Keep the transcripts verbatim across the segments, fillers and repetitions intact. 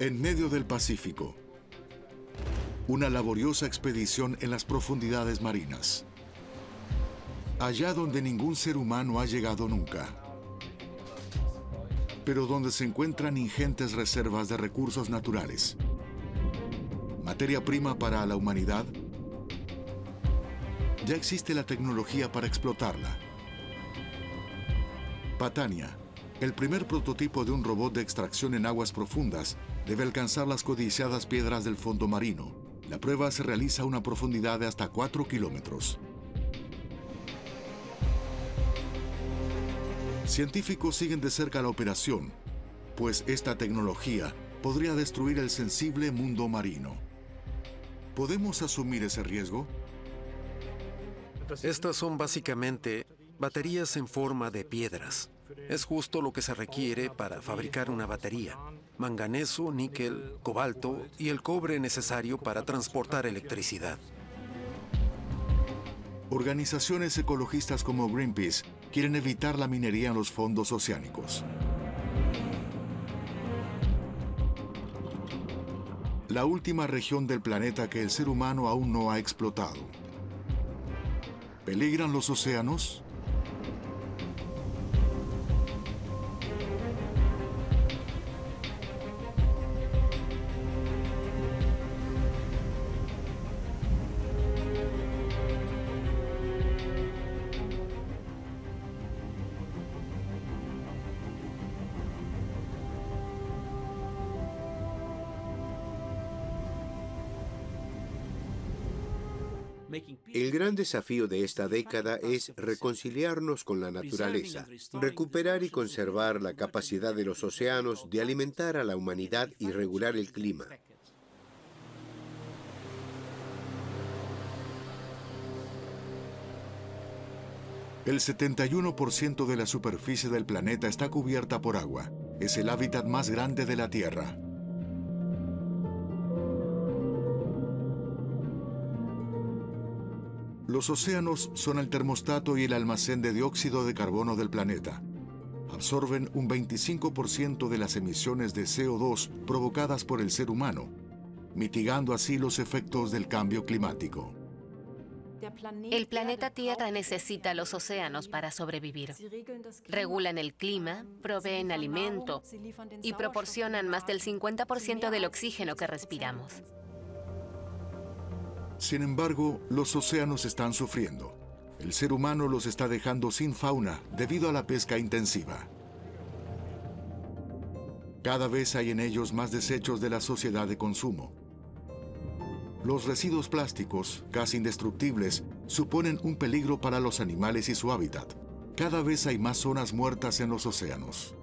En medio del Pacífico, una laboriosa expedición en las profundidades marinas. Allá donde ningún ser humano ha llegado nunca, pero donde se encuentran ingentes reservas de recursos naturales, materia prima para la humanidad. Ya existe la tecnología para explotarla. Patania, el primer prototipo de un robot de extracción en aguas profundas, debe alcanzar las codiciadas piedras del fondo marino. La prueba se realiza a una profundidad de hasta cuatro kilómetros. Científicos siguen de cerca la operación, pues esta tecnología podría destruir el sensible mundo marino. ¿Podemos asumir ese riesgo? Estas son básicamente baterías en forma de piedras. Es justo lo que se requiere para fabricar una batería. Manganeso, níquel, cobalto y el cobre necesario para transportar electricidad. Organizaciones ecologistas como Greenpeace quieren evitar la minería en los fondos oceánicos. La última región del planeta que el ser humano aún no ha explotado. ¿Peligran los océanos? El gran desafío de esta década es reconciliarnos con la naturaleza, recuperar y conservar la capacidad de los océanos de alimentar a la humanidad y regular el clima. El setenta y uno por ciento de la superficie del planeta está cubierta por agua. Es el hábitat más grande de la Tierra. Los océanos son el termostato y el almacén de dióxido de carbono del planeta. Absorben un veinticinco por ciento de las emisiones de C O dos provocadas por el ser humano, mitigando así los efectos del cambio climático. El planeta Tierra necesita los océanos para sobrevivir. Regulan el clima, proveen alimento y proporcionan más del cincuenta por ciento del oxígeno que respiramos. Sin embargo, los océanos están sufriendo. El ser humano los está dejando sin fauna debido a la pesca intensiva. Cada vez hay en ellos más desechos de la sociedad de consumo. Los residuos plásticos, casi indestructibles, suponen un peligro para los animales y su hábitat. Cada vez hay más zonas muertas en los océanos.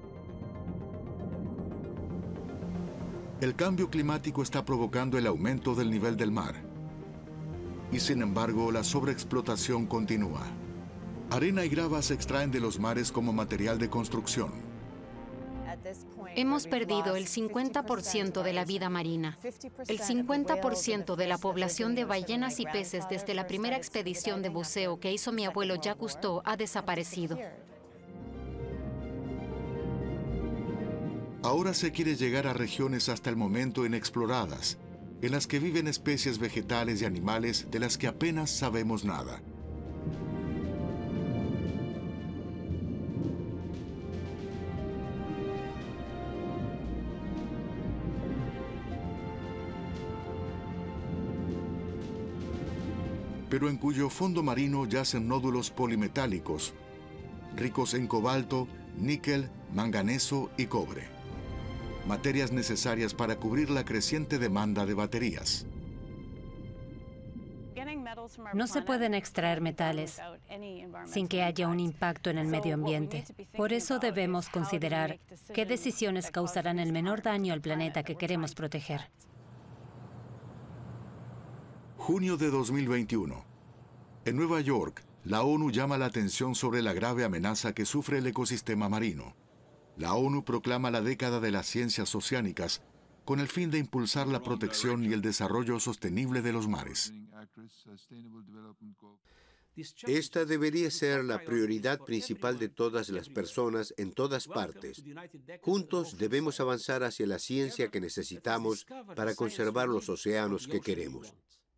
El cambio climático está provocando el aumento del nivel del mar. Y sin embargo, la sobreexplotación continúa. Arena y grava se extraen de los mares como material de construcción. Hemos perdido el cincuenta por ciento de la vida marina. El cincuenta por ciento de la población de ballenas y peces desde la primera expedición de buceo que hizo mi abuelo Jacques Cousteau ha desaparecido. Ahora se quiere llegar a regiones hasta el momento inexploradas, en las que viven especies vegetales y animales de las que apenas sabemos nada. Pero en cuyo fondo marino yacen nódulos polimetálicos, ricos en cobalto, níquel, manganeso y cobre. Materias necesarias para cubrir la creciente demanda de baterías. No se pueden extraer metales sin que haya un impacto en el medio ambiente. Por eso debemos considerar qué decisiones causarán el menor daño al planeta que queremos proteger. Junio de dos mil veintiuno. En Nueva York, la ONU llama la atención sobre la grave amenaza que sufre el ecosistema marino. La ONU proclama la década de las ciencias oceánicas con el fin de impulsar la protección y el desarrollo sostenible de los mares. Esta debería ser la prioridad principal de todas las personas en todas partes. Juntos debemos avanzar hacia la ciencia que necesitamos para conservar los océanos que queremos.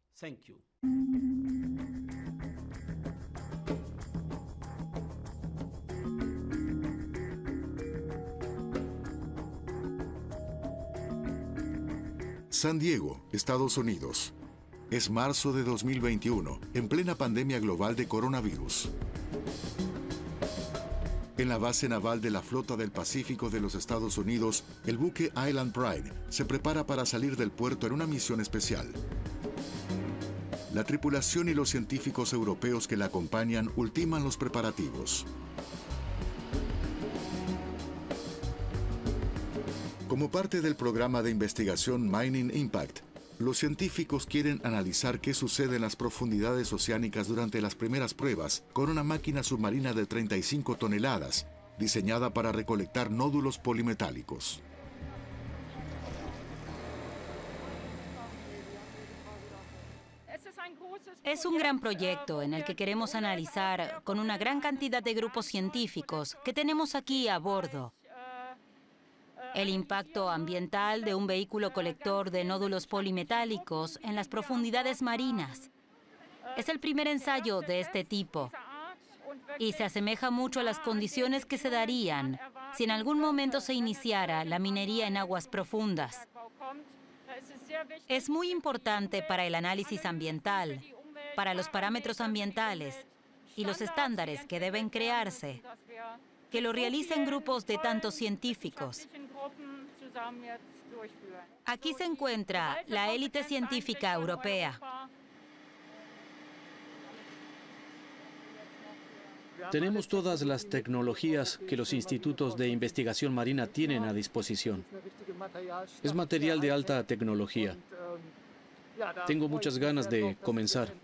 San Diego, Estados Unidos. Es marzo de dos mil veintiuno, en plena pandemia global de coronavirus. En la base naval de la Flota del Pacífico de los Estados Unidos, el buque Island Pride se prepara para salir del puerto en una misión especial. La tripulación y los científicos europeos que la acompañan ultiman los preparativos. Como parte del programa de investigación Mining Impact, los científicos quieren analizar qué sucede en las profundidades oceánicas durante las primeras pruebas con una máquina submarina de treinta y cinco toneladas, diseñada para recolectar nódulos polimetálicos. Es un gran proyecto en el que queremos analizar con una gran cantidad de grupos científicos que tenemos aquí a bordo el impacto ambiental de un vehículo colector de nódulos polimetálicos en las profundidades marinas. Es el primer ensayo de este tipo y se asemeja mucho a las condiciones que se darían si en algún momento se iniciara la minería en aguas profundas. Es muy importante para el análisis ambiental, para los parámetros ambientales y los estándares que deben crearse, que lo realicen grupos de tantos científicos. Aquí se encuentra la élite científica europea. Tenemos todas las tecnologías que los institutos de investigación marina tienen a disposición. Es material de alta tecnología. Tengo muchas ganas de comenzar.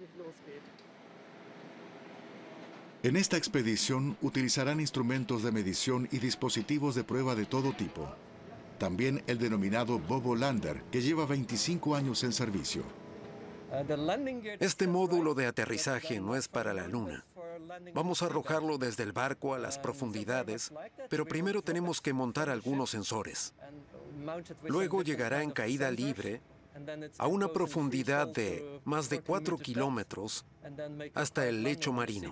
En esta expedición utilizarán instrumentos de medición y dispositivos de prueba de todo tipo. También el denominado Bobo Lander, que lleva veinticinco años en servicio. Este módulo de aterrizaje no es para la Luna. Vamos a arrojarlo desde el barco a las profundidades, pero primero tenemos que montar algunos sensores. Luego llegará en caída libre a una profundidad de más de cuatro kilómetros hasta el lecho marino.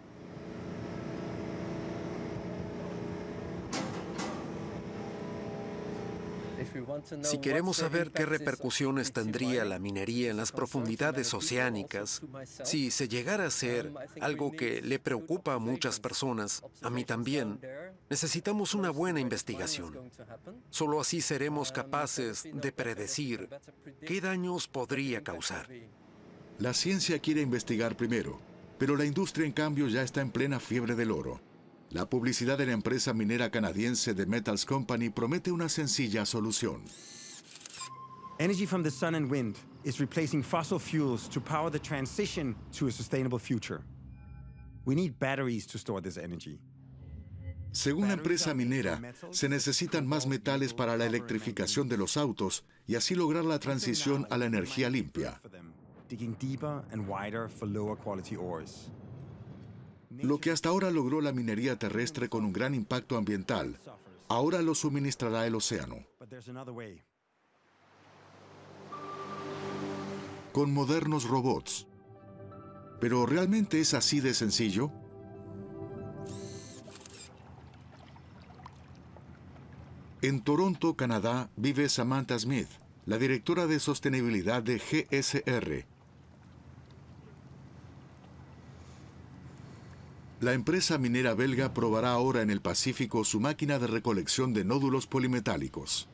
Si queremos saber qué repercusiones tendría la minería en las profundidades oceánicas, si se llegara a ser algo que le preocupa a muchas personas, a mí también, necesitamos una buena investigación. Solo así seremos capaces de predecir qué daños podría causar. La ciencia quiere investigar primero, pero la industria en cambio ya está en plena fiebre del oro. La publicidad de la empresa minera canadiense The Metals Company promete una sencilla solución. Energy from the sun and wind is replacing fossil fuels to power the transition to a sustainable future. We need batteries to store this energy. Según la empresa minera, se necesitan más metales para la electrificación de los autos y así lograr la transición a la energía limpia. Digging deeper and wider for lower quality ores. Lo que hasta ahora logró la minería terrestre con un gran impacto ambiental, ahora lo suministrará el océano. Con modernos robots. ¿Pero realmente es así de sencillo? En Toronto, Canadá, vive Samantha Smith, la directora de sostenibilidad de G S R. La empresa minera belga probará ahora en el Pacífico su máquina de recolección de nódulos polimetálicos.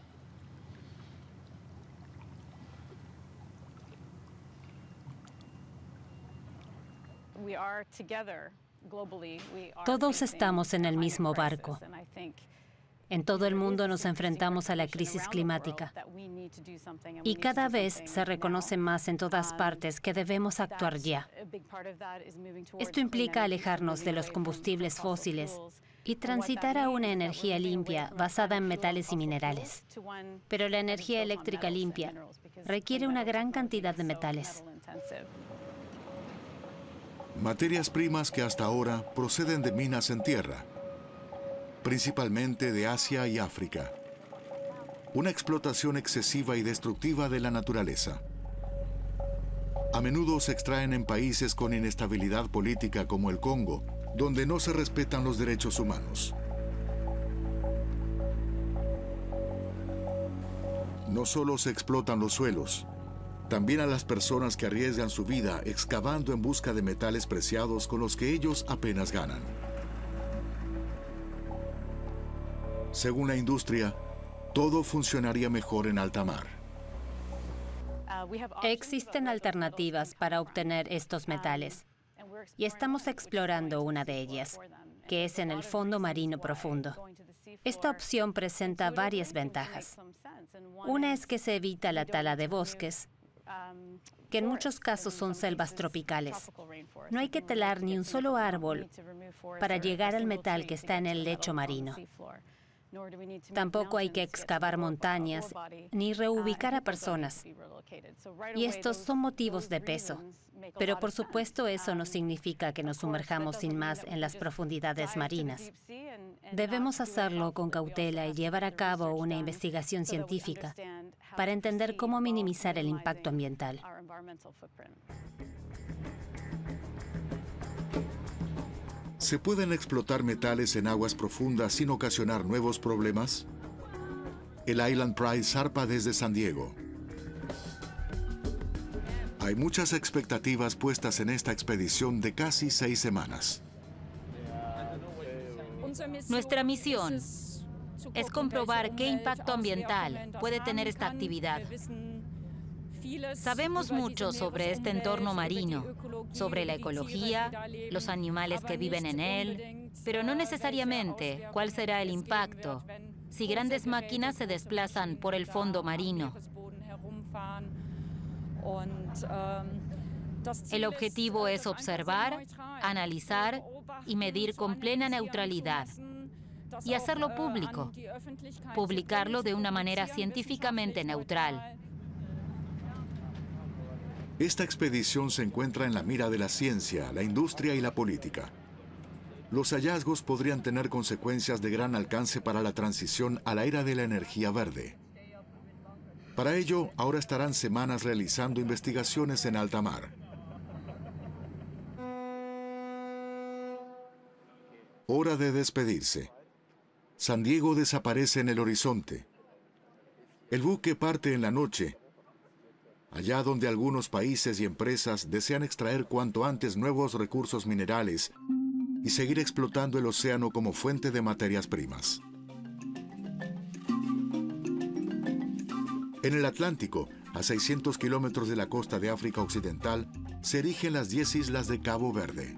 Todos estamos en el mismo barco. En todo el mundo nos enfrentamos a la crisis climática y cada vez se reconoce más en todas partes que debemos actuar ya. Esto implica alejarnos de los combustibles fósiles y transitar a una energía limpia basada en metales y minerales. Pero la energía eléctrica limpia requiere una gran cantidad de metales. Materias primas que hasta ahora proceden de minas en tierra, principalmente de Asia y África. Una explotación excesiva y destructiva de la naturaleza. A menudo se extraen en países con inestabilidad política como el Congo, donde no se respetan los derechos humanos. No solo se explotan los suelos, también a las personas que arriesgan su vida excavando en busca de metales preciados con los que ellos apenas ganan. Según la industria, todo funcionaría mejor en alta mar. Existen alternativas para obtener estos metales y estamos explorando una de ellas, que es en el fondo marino profundo. Esta opción presenta varias ventajas. Una es que se evita la tala de bosques, que en muchos casos son selvas tropicales. No hay que talar ni un solo árbol para llegar al metal que está en el lecho marino. Tampoco hay que excavar montañas ni reubicar a personas. Y estos son motivos de peso. Pero por supuesto eso no significa que nos sumerjamos sin más en las profundidades marinas. Debemos hacerlo con cautela y llevar a cabo una investigación científica para entender cómo minimizar el impacto ambiental. ¿Se pueden explotar metales en aguas profundas sin ocasionar nuevos problemas? El Island Pride zarpa desde San Diego. Hay muchas expectativas puestas en esta expedición de casi seis semanas. Nuestra misión es comprobar qué impacto ambiental puede tener esta actividad. Sabemos mucho sobre este entorno marino, sobre la ecología, los animales que viven en él, pero no necesariamente cuál será el impacto si grandes máquinas se desplazan por el fondo marino. El objetivo es observar, analizar y medir con plena neutralidad y hacerlo público, publicarlo de una manera científicamente neutral. Esta expedición se encuentra en la mira de la ciencia, la industria y la política. Los hallazgos podrían tener consecuencias de gran alcance para la transición a la era de la energía verde. Para ello, ahora estarán semanas realizando investigaciones en alta mar. Hora de despedirse. San Diego desaparece en el horizonte. El buque parte en la noche, allá donde algunos países y empresas desean extraer cuanto antes nuevos recursos minerales y seguir explotando el océano como fuente de materias primas. En el Atlántico, a seiscientos kilómetros de la costa de África Occidental, se erigen las diez islas de Cabo Verde.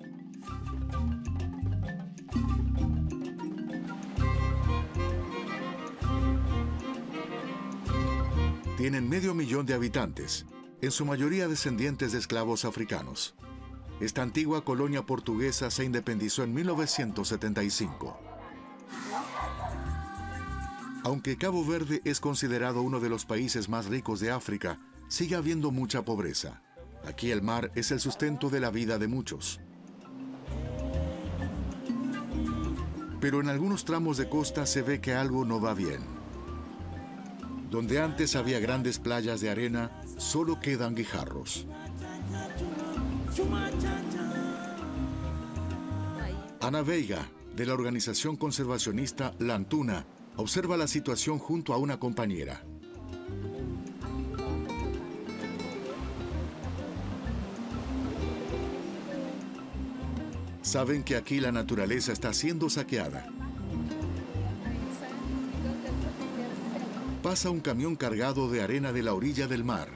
Tienen medio millón de habitantes, en su mayoría descendientes de esclavos africanos. Esta antigua colonia portuguesa se independizó en mil novecientos setenta y cinco. Aunque Cabo Verde es considerado uno de los países más ricos de África, sigue habiendo mucha pobreza. Aquí el mar es el sustento de la vida de muchos. Pero en algunos tramos de costa se ve que algo no va bien. Donde antes había grandes playas de arena, solo quedan guijarros. Ana Veiga, de la organización conservacionista La Antuna, observa la situación junto a una compañera. Saben que aquí la naturaleza está siendo saqueada. Pasa un camión cargado de arena de la orilla del mar.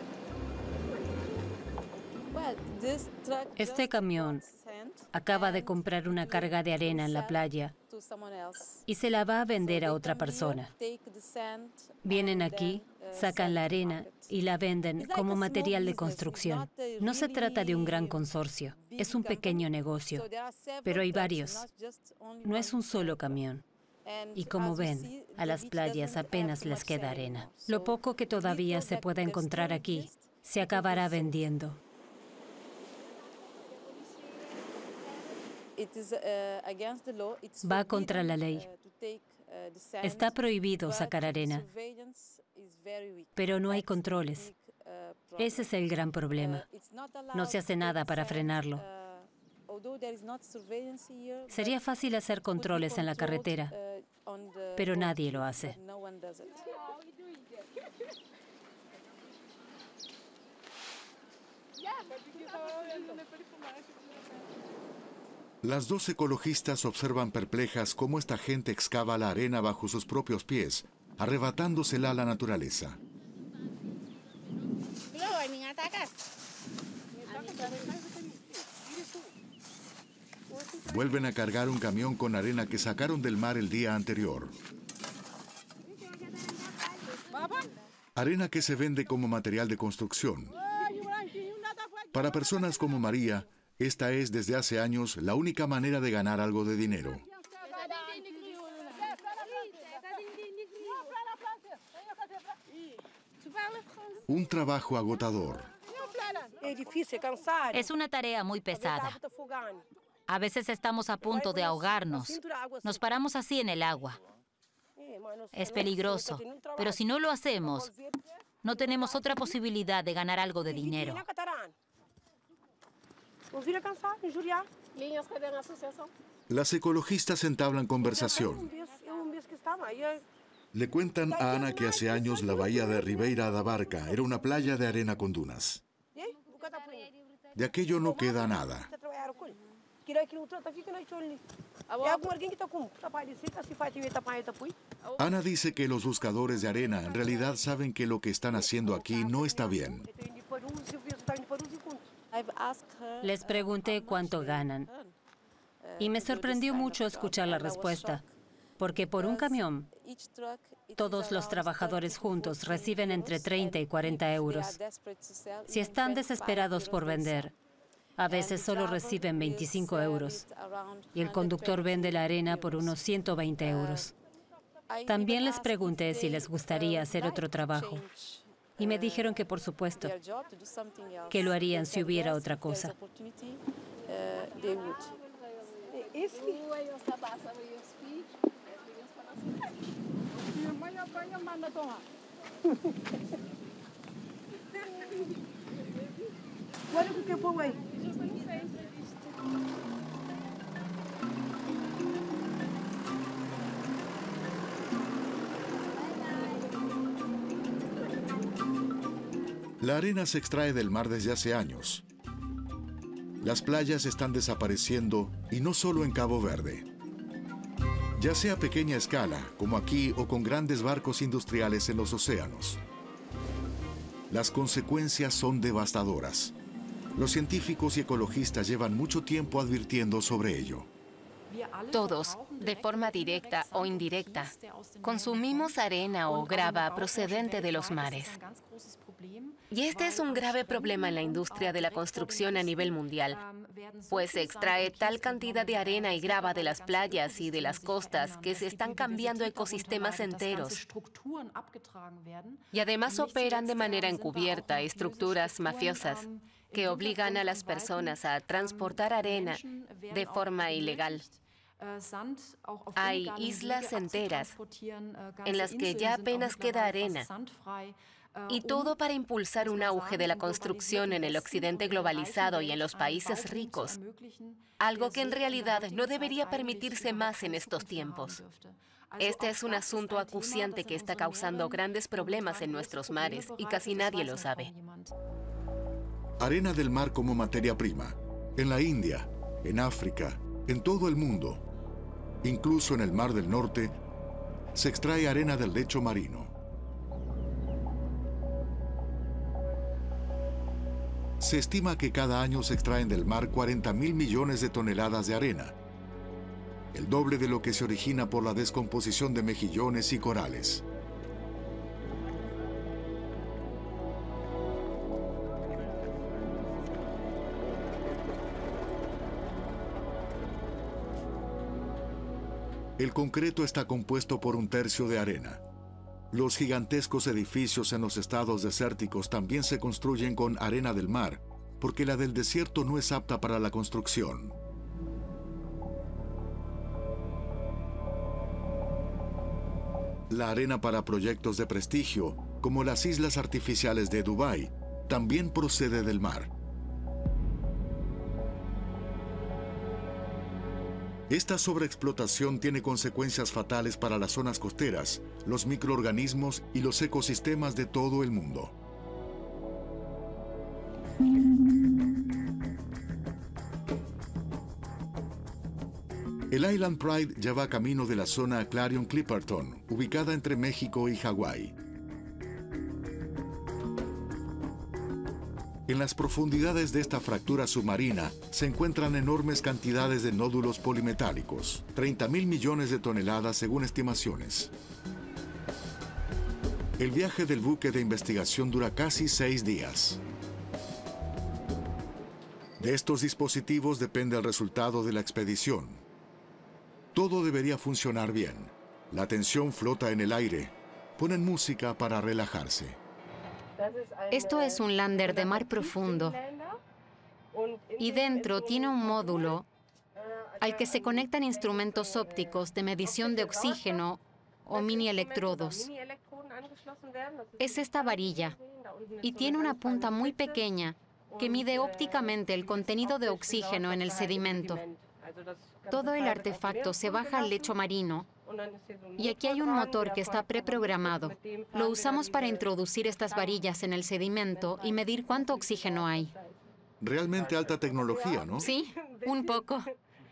Este camión acaba de comprar una carga de arena en la playa y se la va a vender a otra persona. Vienen aquí, sacan la arena y la venden como material de construcción. No se trata de un gran consorcio, es un pequeño negocio, pero hay varios. No es un solo camión. Y como ven, a las playas apenas les queda arena. Lo poco que todavía se pueda encontrar aquí se acabará vendiendo. Va contra la ley. Está prohibido sacar arena, pero no hay controles. Ese es el gran problema. No se hace nada para frenarlo. Sería fácil hacer controles en la carretera, pero nadie lo hace. Las dos ecologistas observan perplejas cómo esta gente excava la arena bajo sus propios pies, arrebatándosela a la naturaleza. Vuelven a cargar un camión con arena que sacaron del mar el día anterior. Arena que se vende como material de construcción. Para personas como María, esta es desde hace años la única manera de ganar algo de dinero. Un trabajo agotador. Es una tarea muy pesada. A veces estamos a punto de ahogarnos. Nos paramos así en el agua. Es peligroso, pero si no lo hacemos, no tenemos otra posibilidad de ganar algo de dinero. Las ecologistas entablan conversación. Le cuentan a Ana que hace años la bahía de Ribeira da Barca era una playa de arena con dunas. De aquello no queda nada. Ana dice que los buscadores de arena en realidad saben que lo que están haciendo aquí no está bien. Les pregunté cuánto ganan y me sorprendió mucho escuchar la respuesta, porque por un camión, todos los trabajadores juntos reciben entre treinta y cuarenta euros. Si están desesperados por vender, a veces solo reciben veinticinco euros y el conductor vende la arena por unos ciento veinte euros. También les pregunté si les gustaría hacer otro trabajo y me dijeron que por supuesto, que lo harían si hubiera otra cosa. La arena se extrae del mar desde hace años. Las playas están desapareciendo y no solo en Cabo Verde. Ya sea a pequeña escala, como aquí, o con grandes barcos industriales en los océanos. Las consecuencias son devastadoras. Los científicos y ecologistas llevan mucho tiempo advirtiendo sobre ello. Todos, de forma directa o indirecta, consumimos arena o grava procedente de los mares. Y este es un grave problema en la industria de la construcción a nivel mundial, pues se extrae tal cantidad de arena y grava de las playas y de las costas que se están cambiando ecosistemas enteros. Y además operan de manera encubierta estructuras mafiosas que obligan a las personas a transportar arena de forma ilegal. Hay islas enteras en las que ya apenas queda arena. Y todo para impulsar un auge de la construcción en el occidente globalizado y en los países ricos, algo que en realidad no debería permitirse más en estos tiempos. Este es un asunto acuciante que está causando grandes problemas en nuestros mares y casi nadie lo sabe. Arena del mar como materia prima, en la India, en África, en todo el mundo, incluso en el Mar del Norte, se extrae arena del lecho marino. Se estima que cada año se extraen del mar cuarenta mil millones de toneladas de arena, el doble de lo que se origina por la descomposición de mejillones y corales. El concreto está compuesto por un tercio de arena. Los gigantescos edificios en los estados desérticos también se construyen con arena del mar, porque la del desierto no es apta para la construcción. La arena para proyectos de prestigio, como las islas artificiales de Dubái, también procede del mar. Esta sobreexplotación tiene consecuencias fatales para las zonas costeras, los microorganismos y los ecosistemas de todo el mundo. El Island Pride ya va camino de la zona Clarion-Clipperton, ubicada entre México y Hawái. En las profundidades de esta fractura submarina se encuentran enormes cantidades de nódulos polimetálicos, treinta mil millones de toneladas según estimaciones. El viaje del buque de investigación dura casi seis días. De estos dispositivos depende el resultado de la expedición. Todo debería funcionar bien. La tensión flota en el aire. Ponen música para relajarse. Esto es un lander de mar profundo y dentro tiene un módulo al que se conectan instrumentos ópticos de medición de oxígeno o mini electrodos. Es esta varilla y tiene una punta muy pequeña que mide ópticamente el contenido de oxígeno en el sedimento. Todo el artefacto se baja al lecho marino y aquí hay un motor que está preprogramado. Lo usamos para introducir estas varillas en el sedimento y medir cuánto oxígeno hay. Realmente alta tecnología, ¿no? Sí, un poco.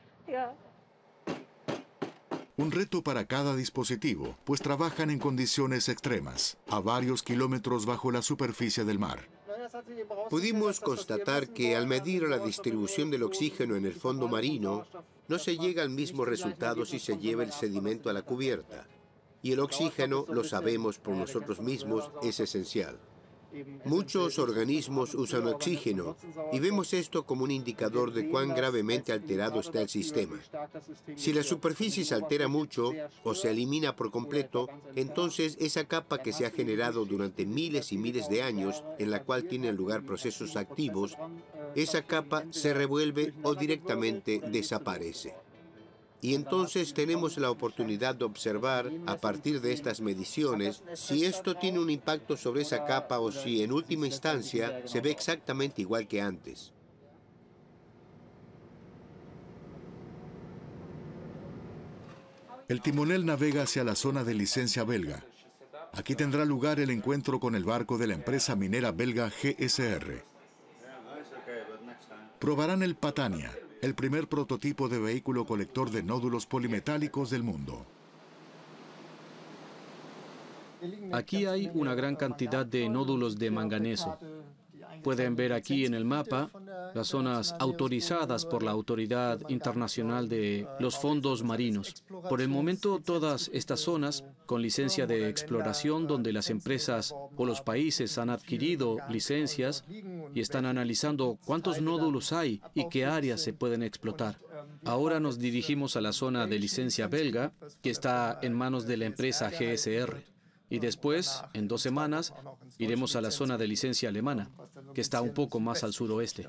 Un reto para cada dispositivo, pues trabajan en condiciones extremas, a varios kilómetros bajo la superficie del mar. Pudimos constatar que al medir la distribución del oxígeno en el fondo marino, no se llega al mismo resultado si se lleva el sedimento a la cubierta. Y el oxígeno, lo sabemos por nosotros mismos, es esencial. Muchos organismos usan oxígeno y vemos esto como un indicador de cuán gravemente alterado está el sistema. Si la superficie se altera mucho o se elimina por completo, entonces esa capa que se ha generado durante miles y miles de años, en la cual tienen lugar procesos activos, esa capa se revuelve o directamente desaparece. Y entonces tenemos la oportunidad de observar, a partir de estas mediciones, si esto tiene un impacto sobre esa capa o si, en última instancia, se ve exactamente igual que antes. El timonel navega hacia la zona de licencia belga. Aquí tendrá lugar el encuentro con el barco de la empresa minera belga G S R. Probarán el Patania, el primer prototipo de vehículo colector de nódulos polimetálicos del mundo. Aquí hay una gran cantidad de nódulos de manganeso. Pueden ver aquí en el mapa las zonas autorizadas por la Autoridad Internacional de los Fondos Marinos. Por el momento, todas estas zonas con licencia de exploración donde las empresas o los países han adquirido licencias y están analizando cuántos nódulos hay y qué áreas se pueden explotar. Ahora nos dirigimos a la zona de licencia belga, que está en manos de la empresa G S R. Y después, en dos semanas, iremos a la zona de licencia alemana, que está un poco más al suroeste.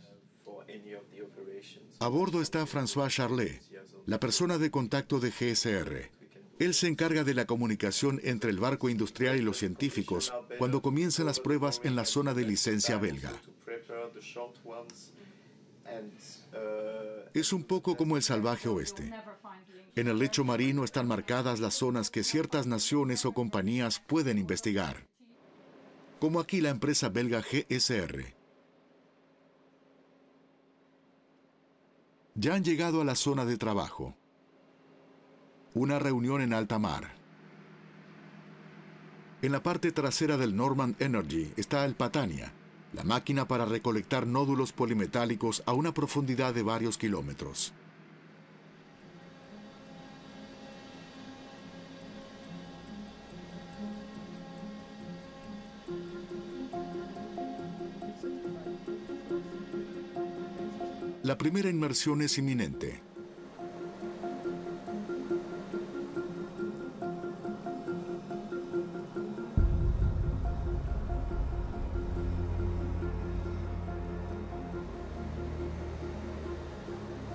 A bordo está François Charlet, la persona de contacto de G S R. Él se encarga de la comunicación entre el barco industrial y los científicos cuando comienzan las pruebas en la zona de licencia belga. Es un poco como el salvaje oeste. En el lecho marino están marcadas las zonas que ciertas naciones o compañías pueden investigar, como aquí la empresa belga G S R. Ya han llegado a la zona de trabajo. Una reunión en alta mar. En la parte trasera del Normand Energy está el Patania, la máquina para recolectar nódulos polimetálicos a una profundidad de varios kilómetros. La primera inmersión es inminente.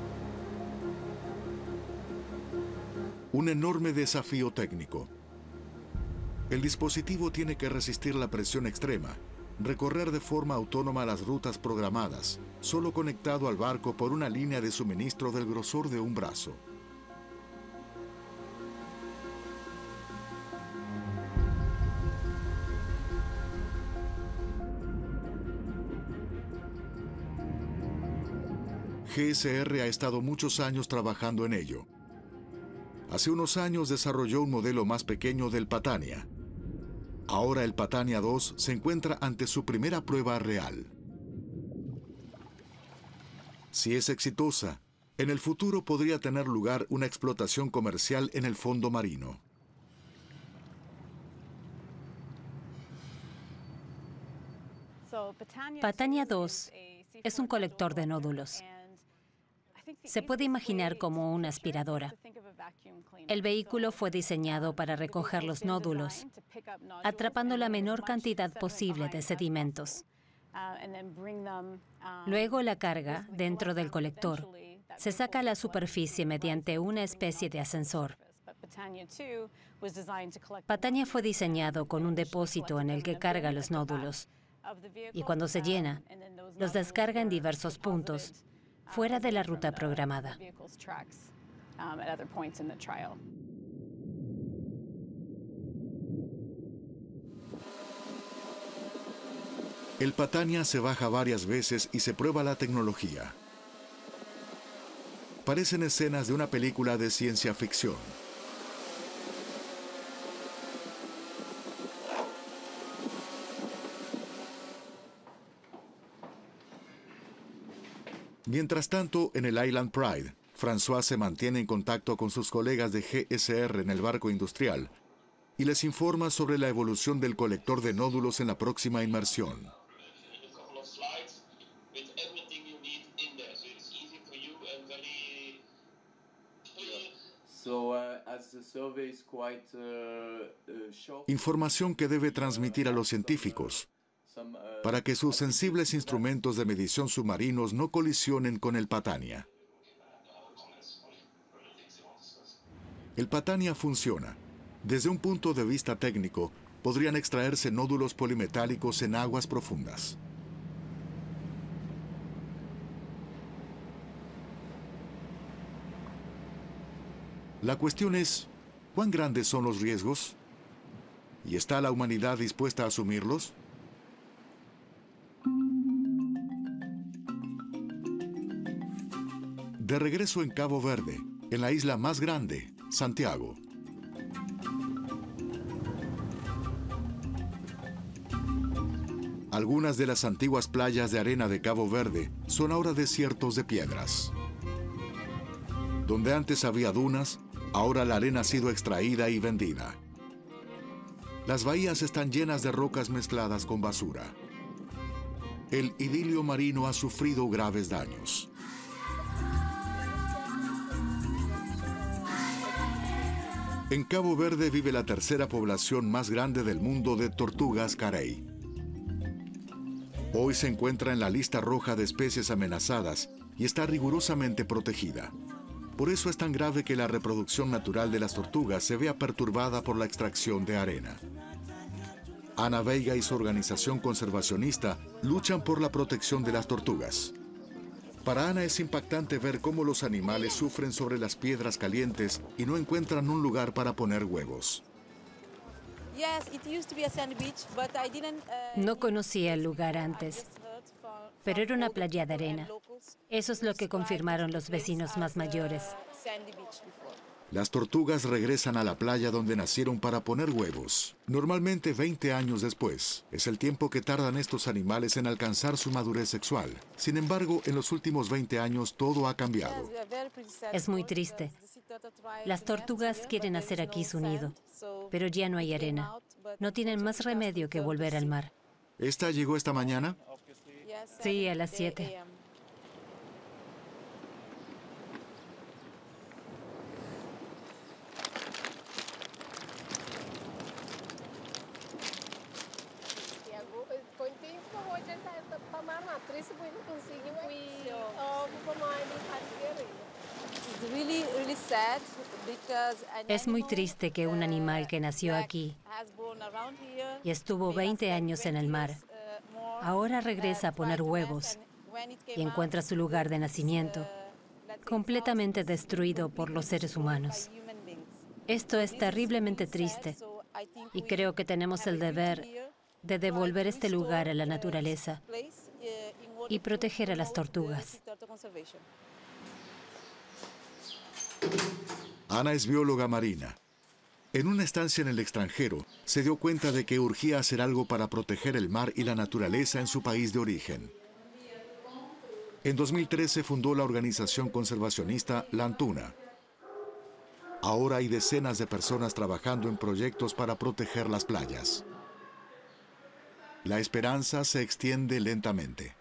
Un enorme desafío técnico. El dispositivo tiene que resistir la presión extrema, recorrer de forma autónoma las rutas programadas, solo conectado al barco por una línea de suministro del grosor de un brazo. G S R ha estado muchos años trabajando en ello. Hace unos años desarrolló un modelo más pequeño del Patania. Ahora el Patania dos se encuentra ante su primera prueba real. Si es exitosa, en el futuro podría tener lugar una explotación comercial en el fondo marino. Patania dos es un colector de nódulos. Se puede imaginar como una aspiradora. El vehículo fue diseñado para recoger los nódulos, atrapando la menor cantidad posible de sedimentos. Luego la carga dentro del colector se saca a la superficie mediante una especie de ascensor. Patania fue diseñado con un depósito en el que carga los nódulos y cuando se llena, los descarga en diversos puntos, fuera de la ruta programada. El Patania se baja varias veces y se prueba la tecnología. Parecen escenas de una película de ciencia ficción. Mientras tanto, en el Island Pride, François se mantiene en contacto con sus colegas de G S R en el barco industrial y les informa sobre la evolución del colector de nódulos en la próxima inmersión. Información que debe transmitir a los científicos para que sus sensibles instrumentos de medición submarinos no colisionen con el Patania. El Patania funciona. Desde un punto de vista técnico, podrían extraerse nódulos polimetálicos en aguas profundas. La cuestión es, ¿cuán grandes son los riesgos? ¿Y está la humanidad dispuesta a asumirlos? De regreso en Cabo Verde, en la isla más grande, Santiago. Algunas de las antiguas playas de arena de Cabo Verde son ahora desiertos de piedras. Donde antes había dunas, ahora la arena ha sido extraída y vendida. Las bahías están llenas de rocas mezcladas con basura. El idilio marino ha sufrido graves daños. En Cabo Verde vive la tercera población más grande del mundo de tortugas carey. Hoy se encuentra en la lista roja de especies amenazadas y está rigurosamente protegida. Por eso es tan grave que la reproducción natural de las tortugas se vea perturbada por la extracción de arena. Ana Veiga y su organización conservacionista luchan por la protección de las tortugas. Para Ana es impactante ver cómo los animales sufren sobre las piedras calientes y no encuentran un lugar para poner huevos. No conocía el lugar antes, pero era una playa de arena. Eso es lo que confirmaron los vecinos más mayores. Las tortugas regresan a la playa donde nacieron para poner huevos, normalmente veinte años después. Es el tiempo que tardan estos animales en alcanzar su madurez sexual. Sin embargo, en los últimos veinte años todo ha cambiado. Es muy triste. Las tortugas quieren hacer aquí su nido, pero ya no hay arena. No tienen más remedio que volver al mar. ¿Esta llegó esta mañana? Sí, a las siete. It's really, really sad Es muy triste que un animal que nació aquí y estuvo veinte años en el mar, ahora regresa a poner huevos y encuentra su lugar de nacimiento completamente destruido por los seres humanos. Esto es terriblemente triste y creo que tenemos el deber de devolver este lugar a la naturaleza y proteger a las tortugas. Ana es bióloga marina. En una estancia en el extranjero, se dio cuenta de que urgía hacer algo para proteger el mar y la naturaleza en su país de origen. En dos mil trece fundó la organización conservacionista La Antuna. Ahora hay decenas de personas trabajando en proyectos para proteger las playas. La esperanza se extiende lentamente.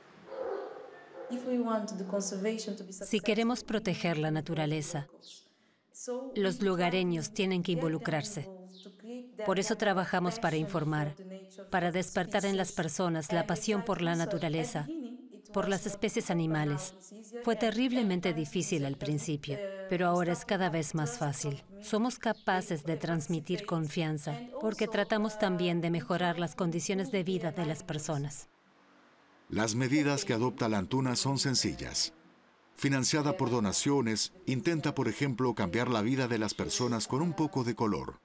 Si queremos proteger la naturaleza, los lugareños tienen que involucrarse. Por eso trabajamos para informar, para despertar en las personas la pasión por la naturaleza, por las especies animales. Fue terriblemente difícil al principio, pero ahora es cada vez más fácil. Somos capaces de transmitir confianza, porque tratamos también de mejorar las condiciones de vida de las personas. Las medidas que adopta La Antuna son sencillas. Financiada por donaciones, intenta, por ejemplo, cambiar la vida de las personas con un poco de color.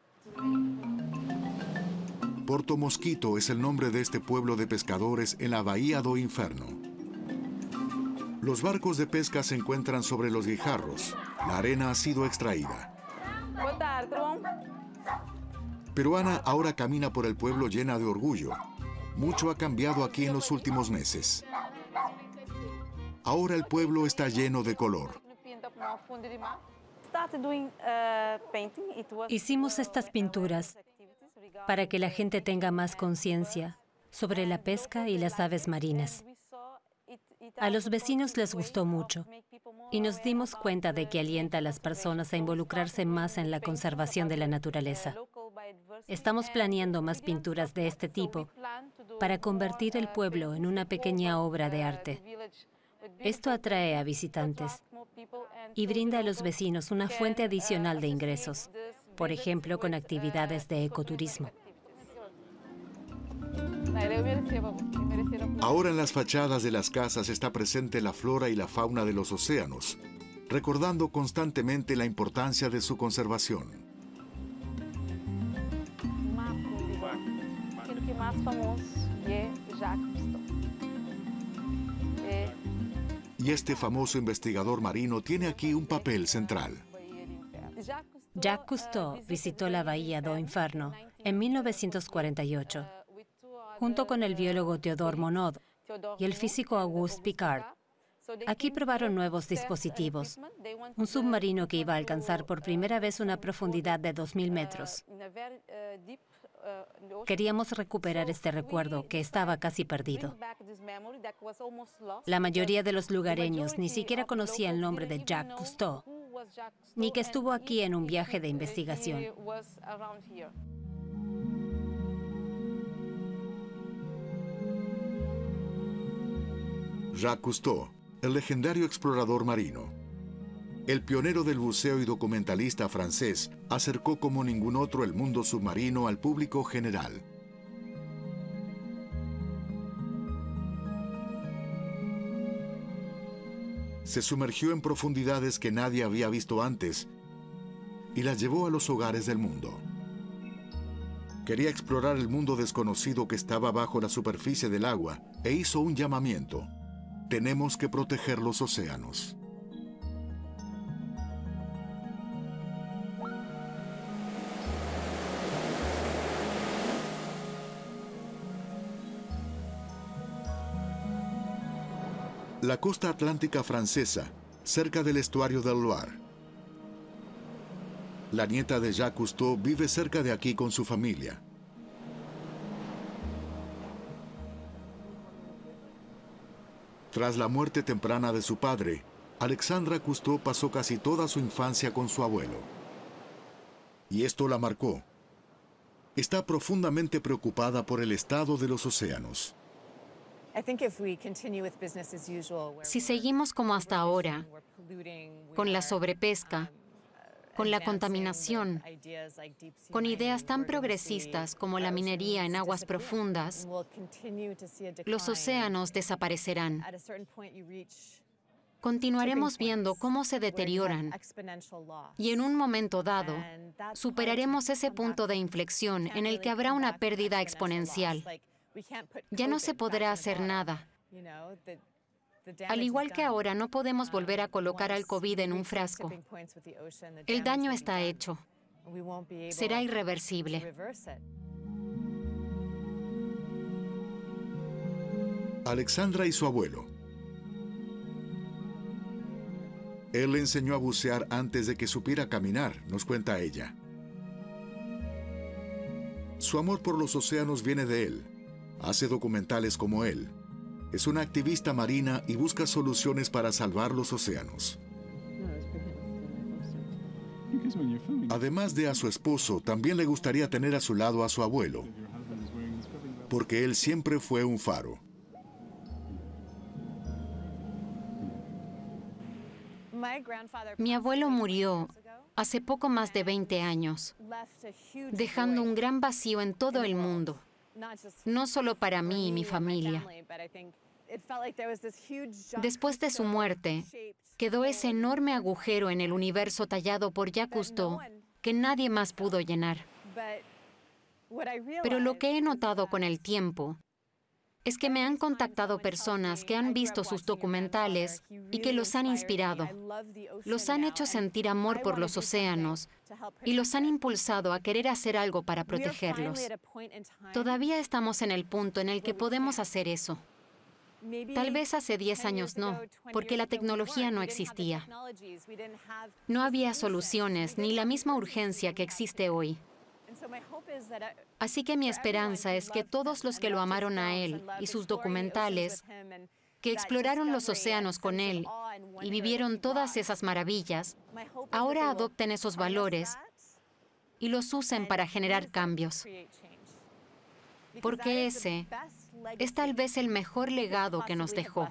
Porto Mosquito es el nombre de este pueblo de pescadores en la Bahía do Inferno. Los barcos de pesca se encuentran sobre los guijarros. La arena ha sido extraída. Pero Ana ahora camina por el pueblo llena de orgullo. Mucho ha cambiado aquí en los últimos meses. Ahora el pueblo está lleno de color. Hicimos estas pinturas para que la gente tenga más conciencia sobre la pesca y las aves marinas. A los vecinos les gustó mucho y nos dimos cuenta de que alienta a las personas a involucrarse más en la conservación de la naturaleza. Estamos planeando más pinturas de este tipo para convertir el pueblo en una pequeña obra de arte. Esto atrae a visitantes y brinda a los vecinos una fuente adicional de ingresos, por ejemplo, con actividades de ecoturismo. Ahora en las fachadas de las casas está presente la flora y la fauna de los océanos, recordando constantemente la importancia de su conservación. Y este famoso investigador marino tiene aquí un papel central. Jacques Cousteau visitó la Bahía do Inferno en mil novecientos cuarenta y ocho, junto con el biólogo Théodore Monod y el físico Auguste Piccard. Aquí probaron nuevos dispositivos, un submarino que iba a alcanzar por primera vez una profundidad de dos mil metros. Queríamos recuperar este recuerdo que estaba casi perdido. La mayoría de los lugareños ni siquiera conocía el nombre de Jacques Cousteau, ni que estuvo aquí en un viaje de investigación. Jacques Cousteau, el legendario explorador marino. El pionero del buceo y documentalista francés acercó como ningún otro el mundo submarino al público general. Se sumergió en profundidades que nadie había visto antes y las llevó a los hogares del mundo. Quería explorar el mundo desconocido que estaba bajo la superficie del agua e hizo un llamamiento: tenemos que proteger los océanos. La costa atlántica francesa, cerca del estuario del Loire. La nieta de Jacques Cousteau vive cerca de aquí con su familia. Tras la muerte temprana de su padre, Alexandra Cousteau pasó casi toda su infancia con su abuelo. Y esto la marcó. Está profundamente preocupada por el estado de los océanos. Si seguimos como hasta ahora, con la sobrepesca, con la contaminación, con ideas tan progresistas como la minería en aguas profundas, los océanos desaparecerán. Continuaremos viendo cómo se deterioran y en un momento dado superaremos ese punto de inflexión en el que habrá una pérdida exponencial. Ya no se podrá hacer nada. Al igual que ahora, no podemos volver a colocar al COVID en un frasco. El daño está hecho. Será irreversible. Alexandra y su abuelo. Él le enseñó a bucear antes de que supiera caminar, nos cuenta ella. Su amor por los océanos viene de él. Hace documentales como él. Es una activista marina y busca soluciones para salvar los océanos. Además de a su esposo, también le gustaría tener a su lado a su abuelo, porque él siempre fue un faro. Mi abuelo murió hace poco más de veinte años, dejando un gran vacío en todo el mundo, no solo para mí y mi familia. Después de su muerte, quedó ese enorme agujero en el universo tallado por Jacques Cousteau que nadie más pudo llenar. Pero lo que he notado con el tiempo es que me han contactado personas que han visto sus documentales y que los han inspirado. Los han hecho sentir amor por los océanos y los han impulsado a querer hacer algo para protegerlos. Todavía estamos en el punto en el que podemos hacer eso. Tal vez hace diez años no, porque la tecnología no existía. No había soluciones ni la misma urgencia que existe hoy. Así que mi esperanza es que todos los que lo amaron a él y sus documentales, que exploraron los océanos con él y vivieron todas esas maravillas, ahora adopten esos valores y los usen para generar cambios. Porque ese es tal vez el mejor legado que nos dejó.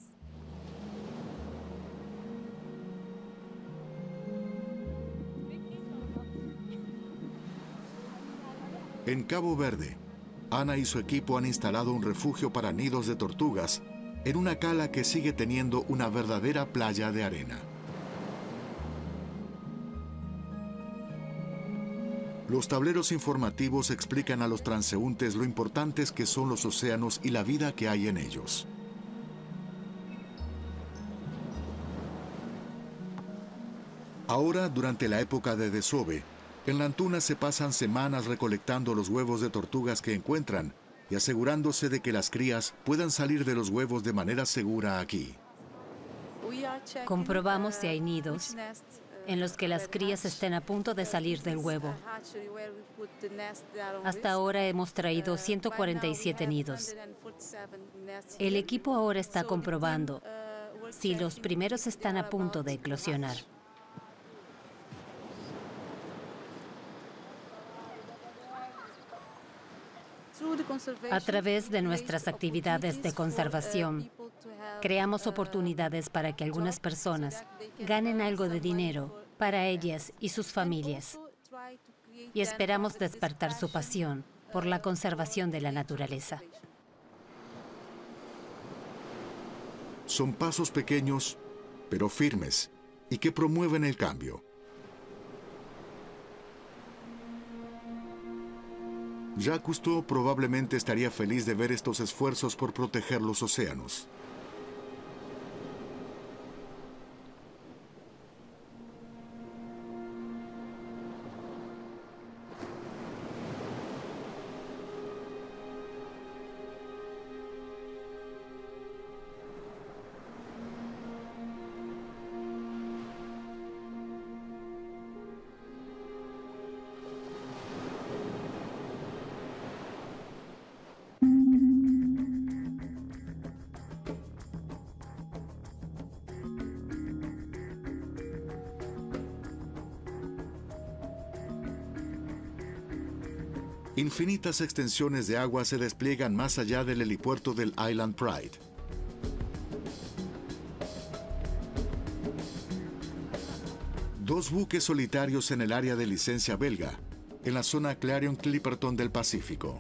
En Cabo Verde, Ana y su equipo han instalado un refugio para nidos de tortugas en una cala que sigue teniendo una verdadera playa de arena. Los tableros informativos explican a los transeúntes lo importantes que son los océanos y la vida que hay en ellos. Ahora, durante la época de desove, en la Antuna se pasan semanas recolectando los huevos de tortugas que encuentran y asegurándose de que las crías puedan salir de los huevos de manera segura aquí. Comprobamos si hay nidos en los que las crías estén a punto de salir del huevo. Hasta ahora hemos traído ciento cuarenta y siete nidos. El equipo ahora está comprobando si los primeros están a punto de eclosionar. A través de nuestras actividades de conservación, creamos oportunidades para que algunas personas ganen algo de dinero para ellas y sus familias. Y esperamos despertar su pasión por la conservación de la naturaleza. Son pasos pequeños, pero firmes, y que promueven el cambio. Jacques Cousteau probablemente estaría feliz de ver estos esfuerzos por proteger los océanos. Infinitas extensiones de agua se despliegan más allá del helipuerto del Island Pride. Dos buques solitarios en el área de licencia belga, en la zona Clarion-Clipperton del Pacífico.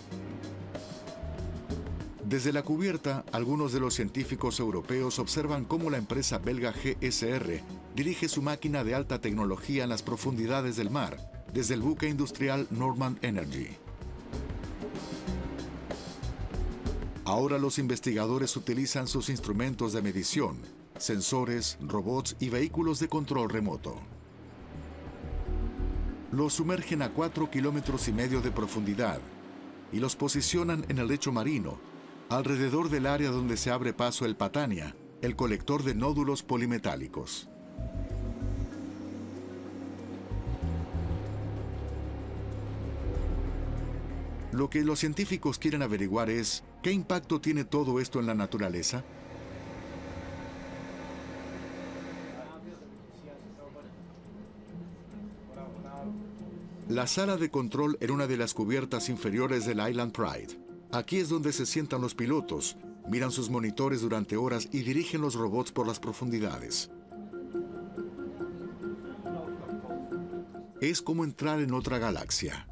Desde la cubierta, algunos de los científicos europeos observan cómo la empresa belga G S R dirige su máquina de alta tecnología en las profundidades del mar, desde el buque industrial Normand Energy. Ahora los investigadores utilizan sus instrumentos de medición, sensores, robots y vehículos de control remoto. Los sumergen a cuatro kilómetros y medio de profundidad y los posicionan en el lecho marino, alrededor del área donde se abre paso el Patania, el colector de nódulos polimetálicos. Lo que los científicos quieren averiguar es, ¿qué impacto tiene todo esto en la naturaleza? La sala de control en una de las cubiertas inferiores del Island Pride. Aquí es donde se sientan los pilotos, miran sus monitores durante horas y dirigen los robots por las profundidades. Es como entrar en otra galaxia.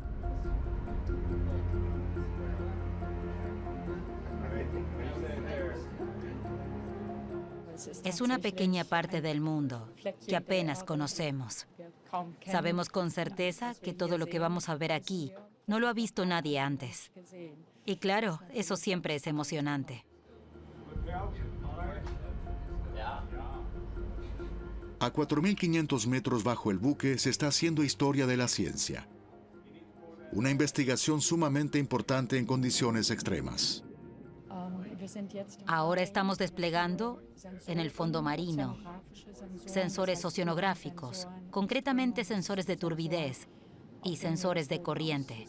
Es una pequeña parte del mundo que apenas conocemos. Sabemos con certeza que todo lo que vamos a ver aquí no lo ha visto nadie antes. Y claro, eso siempre es emocionante. A cuatro mil quinientos metros bajo el buque se está haciendo historia de la ciencia. Una investigación sumamente importante en condiciones extremas. Ahora estamos desplegando en el fondo marino sensores oceanográficos, concretamente sensores de turbidez y sensores de corriente.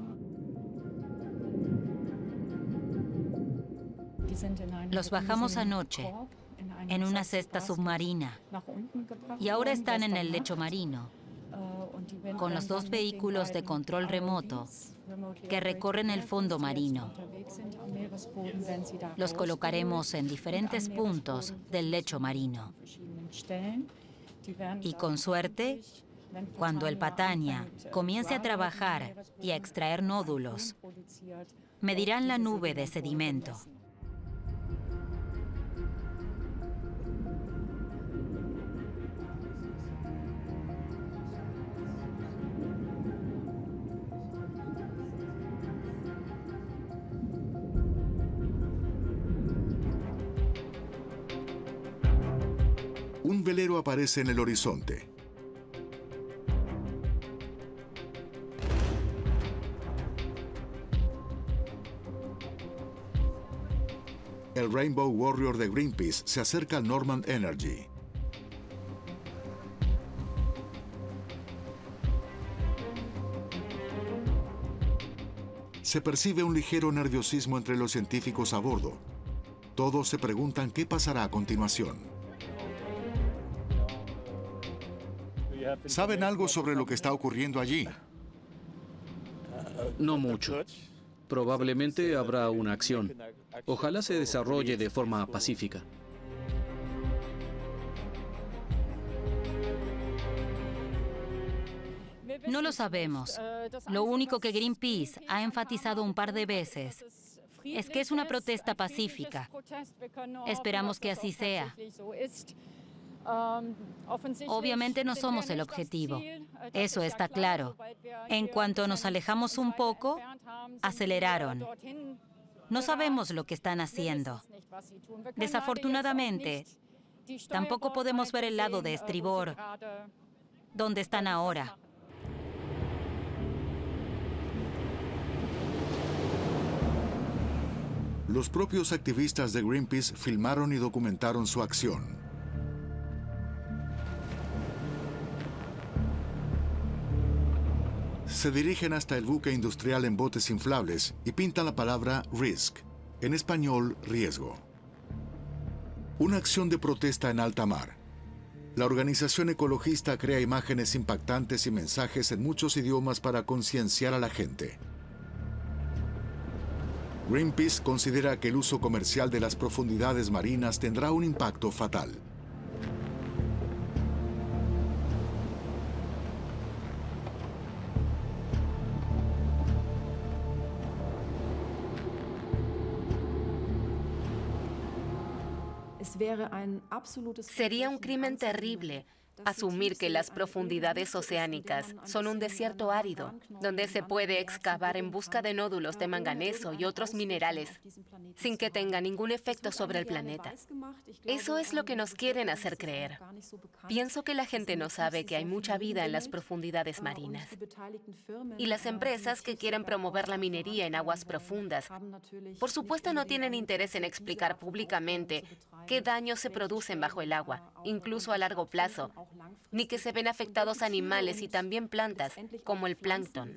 Los bajamos anoche en una cesta submarina y ahora están en el lecho marino con los dos vehículos de control remoto que recorren el fondo marino. Los colocaremos en diferentes puntos del lecho marino. Y con suerte, cuando el Patania comience a trabajar y a extraer nódulos, medirán la nube de sedimento. Un velero aparece en el horizonte. El Rainbow Warrior de Greenpeace se acerca al Normand Energy. Se percibe un ligero nerviosismo entre los científicos a bordo. Todos se preguntan qué pasará a continuación. ¿Saben algo sobre lo que está ocurriendo allí? No mucho. Probablemente habrá una acción. Ojalá se desarrolle de forma pacífica. No lo sabemos. Lo único que Greenpeace ha enfatizado un par de veces es que es una protesta pacífica. Esperamos que así sea. Obviamente no somos el objetivo, eso está claro. En cuanto nos alejamos un poco, aceleraron. No sabemos lo que están haciendo. Desafortunadamente, tampoco podemos ver el lado de estribor, donde están ahora. Los propios activistas de Greenpeace filmaron y documentaron su acción. Se dirigen hasta el buque industrial en botes inflables y pintan la palabra Risk, en español, riesgo. Una acción de protesta en alta mar. La organización ecologista crea imágenes impactantes y mensajes en muchos idiomas para concienciar a la gente. Greenpeace considera que el uso comercial de las profundidades marinas tendrá un impacto fatal. Sería un crimen terrible asumir que las profundidades oceánicas son un desierto árido, donde se puede excavar en busca de nódulos de manganeso y otros minerales, sin que tenga ningún efecto sobre el planeta. Eso es lo que nos quieren hacer creer. Pienso que la gente no sabe que hay mucha vida en las profundidades marinas. Y las empresas que quieren promover la minería en aguas profundas, por supuesto no tienen interés en explicar públicamente qué daños se producen bajo el agua, incluso a largo plazo, ni que se ven afectados animales y también plantas, como el plancton.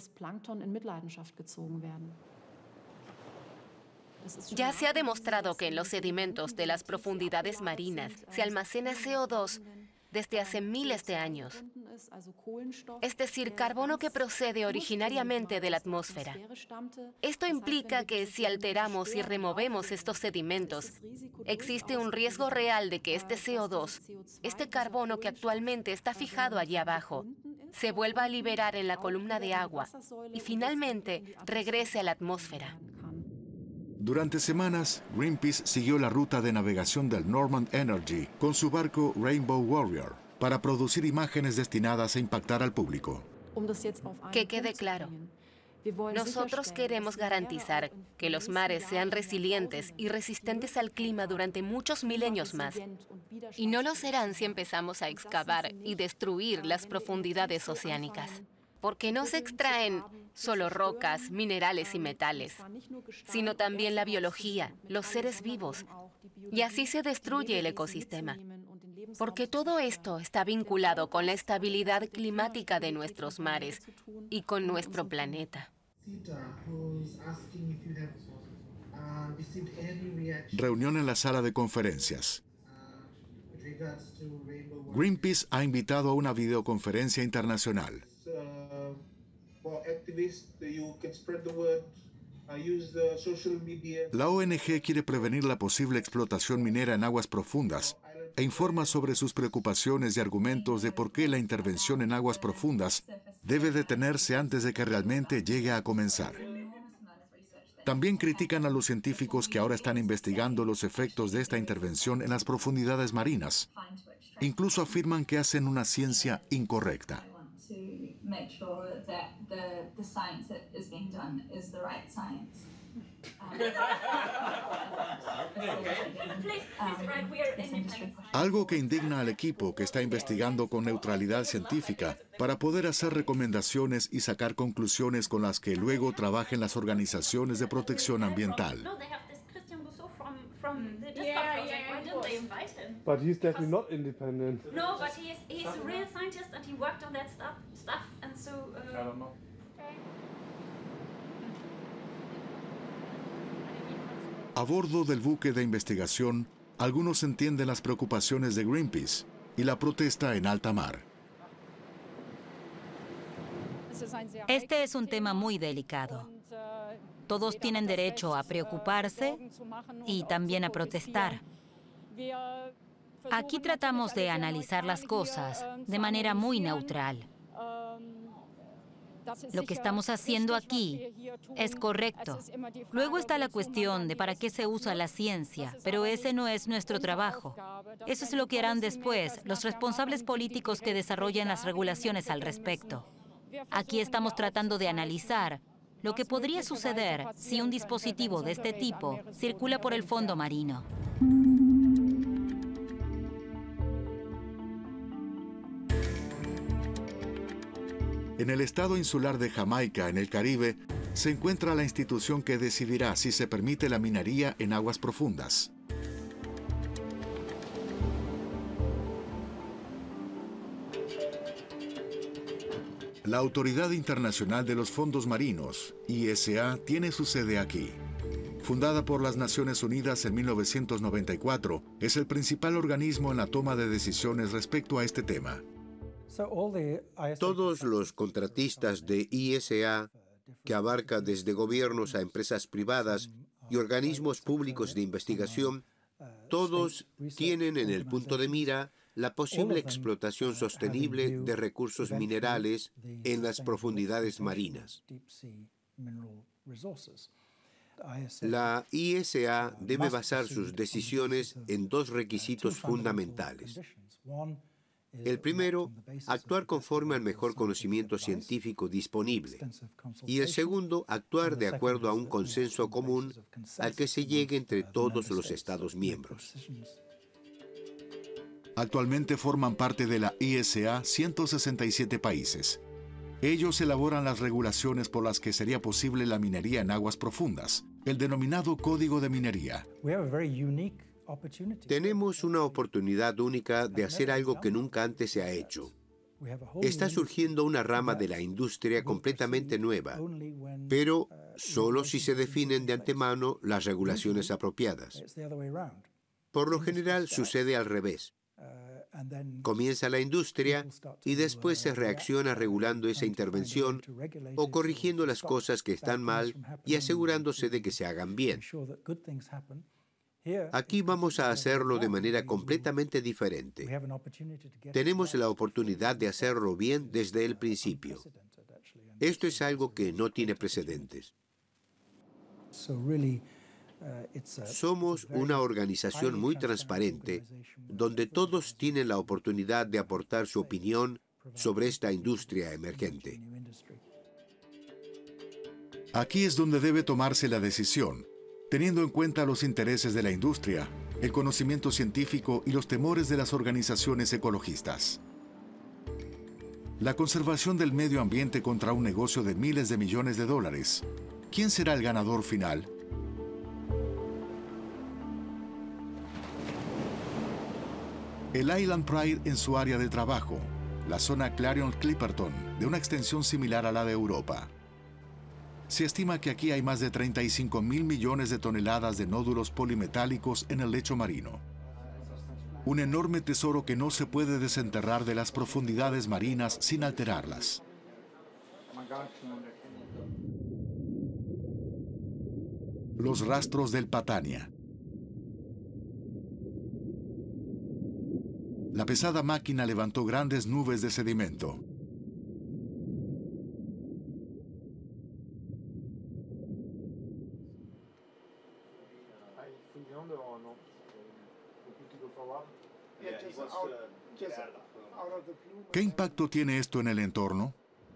Ya se ha demostrado que en los sedimentos de las profundidades marinas se almacena C O dos desde hace miles de años, es decir, carbono que procede originariamente de la atmósfera. Esto implica que si alteramos y removemos estos sedimentos, existe un riesgo real de que este C O dos, este carbono que actualmente está fijado allí abajo, se vuelva a liberar en la columna de agua y finalmente regrese a la atmósfera. Durante semanas, Greenpeace siguió la ruta de navegación del Normand Energy con su barco Rainbow Warrior para producir imágenes destinadas a impactar al público. Que quede claro, nosotros queremos garantizar que los mares sean resilientes y resistentes al clima durante muchos milenios más. Y no lo serán si empezamos a excavar y destruir las profundidades oceánicas. Porque no se extraen solo rocas, minerales y metales, sino también la biología, los seres vivos, y así se destruye el ecosistema. Porque todo esto está vinculado con la estabilidad climática de nuestros mares y con nuestro planeta. Reunión en la sala de conferencias. Greenpeace ha invitado a una videoconferencia internacional. La O N G quiere prevenir la posible explotación minera en aguas profundas e informa sobre sus preocupaciones y argumentos de por qué la intervención en aguas profundas debe detenerse antes de que realmente llegue a comenzar. También critican a los científicos que ahora están investigando los efectos de esta intervención en las profundidades marinas. Incluso afirman que hacen una ciencia incorrecta. Algo que indigna al equipo que está investigando con neutralidad científica para poder hacer recomendaciones y sacar conclusiones con las que luego trabajen las organizaciones de protección ambiental. But he's definitely not independent. No, but he is, he's a real scientist and he worked on that stuff, stuff and so... Uh, I don't know. A bordo del buque de investigación, algunos entienden las preocupaciones de Greenpeace y la protesta en alta mar. Este es un tema muy delicado. Todos tienen derecho a preocuparse y también a protestar. Aquí tratamos de analizar las cosas de manera muy neutral. Lo que estamos haciendo aquí es correcto. Luego está la cuestión de para qué se usa la ciencia, pero ese no es nuestro trabajo. Eso es lo que harán después los responsables políticos que desarrollen las regulaciones al respecto. Aquí estamos tratando de analizar lo que podría suceder si un dispositivo de este tipo circula por el fondo marino. En el estado insular de Jamaica, en el Caribe, se encuentra la institución que decidirá si se permite la minería en aguas profundas. La Autoridad Internacional de los Fondos Marinos, I S A, tiene su sede aquí. Fundada por las Naciones Unidas en mil novecientos noventa y cuatro, es el principal organismo en la toma de decisiones respecto a este tema. Todos los contratistas de I S A, que abarca desde gobiernos a empresas privadas y organismos públicos de investigación, todos tienen en el punto de mira la posible explotación sostenible de recursos minerales en las profundidades marinas. La I S A debe basar sus decisiones en dos requisitos fundamentales. El primero, actuar conforme al mejor conocimiento científico disponible. Y el segundo, actuar de acuerdo a un consenso común al que se llegue entre todos los Estados miembros. Actualmente forman parte de la I S A ciento sesenta y siete países. Ellos elaboran las regulaciones por las que sería posible la minería en aguas profundas, el denominado Código de Minería. Tenemos una oportunidad única de hacer algo que nunca antes se ha hecho. Está surgiendo una rama de la industria completamente nueva, pero solo si se definen de antemano las regulaciones apropiadas. Por lo general sucede al revés. Comienza la industria y después se reacciona regulando esa intervención o corrigiendo las cosas que están mal y asegurándose de que se hagan bien. Aquí vamos a hacerlo de manera completamente diferente. Tenemos la oportunidad de hacerlo bien desde el principio. Esto es algo que no tiene precedentes. Somos una organización muy transparente, donde todos tienen la oportunidad de aportar su opinión sobre esta industria emergente. Aquí es donde debe tomarse la decisión, teniendo en cuenta los intereses de la industria, el conocimiento científico y los temores de las organizaciones ecologistas. La conservación del medio ambiente contra un negocio de miles de millones de dólares. ¿Quién será el ganador final? El Island Pride en su área de trabajo, la zona Clarion-Clipperton, de una extensión similar a la de Europa. Se estima que aquí hay más de treinta y cinco mil millones de toneladas de nódulos polimetálicos en el lecho marino. Un enorme tesoro que no se puede desenterrar de las profundidades marinas sin alterarlas. Los rastros del Patania. La pesada máquina levantó grandes nubes de sedimento. ¿Qué impacto tiene esto en el entorno?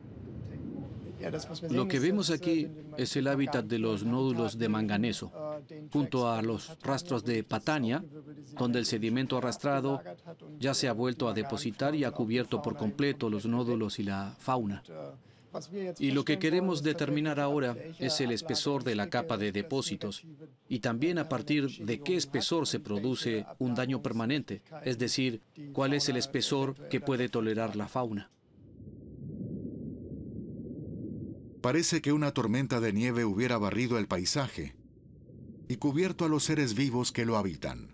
Lo que vemos aquí es el hábitat de los nódulos de manganeso, junto a los rastros de Patania, donde el sedimento arrastrado ya se ha vuelto a depositar y ha cubierto por completo los nódulos y la fauna. Y lo que queremos determinar ahora es el espesor de la capa de depósitos y también a partir de qué espesor se produce un daño permanente, es decir, cuál es el espesor que puede tolerar la fauna. Parece que una tormenta de nieve hubiera barrido el paisaje y cubierto a los seres vivos que lo habitan.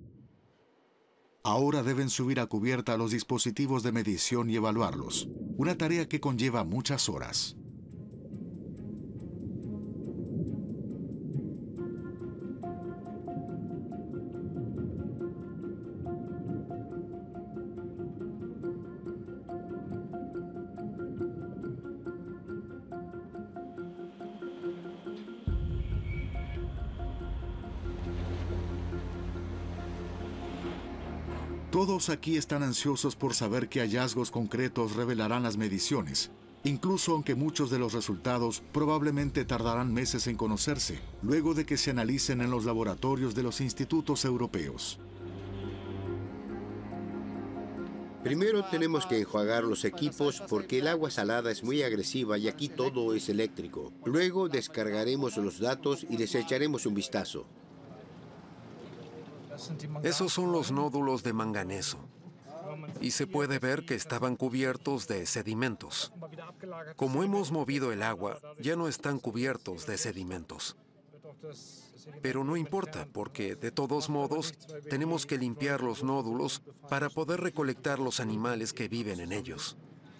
Ahora deben subir a cubierta los dispositivos de medición y evaluarlos, una tarea que conlleva muchas horas. Todos aquí están ansiosos por saber qué hallazgos concretos revelarán las mediciones, incluso aunque muchos de los resultados probablemente tardarán meses en conocerse, luego de que se analicen en los laboratorios de los institutos europeos. Primero tenemos que enjuagar los equipos porque el agua salada es muy agresiva y aquí todo es eléctrico. Luego descargaremos los datos y les echaremos un vistazo. Esos son los nódulos de manganeso. Y se puede ver que estaban cubiertos de sedimentos. Como hemos movido el agua, ya no están cubiertos de sedimentos. Pero no importa, porque de todos modos tenemos que limpiar los nódulos para poder recolectar los animales que viven en ellos.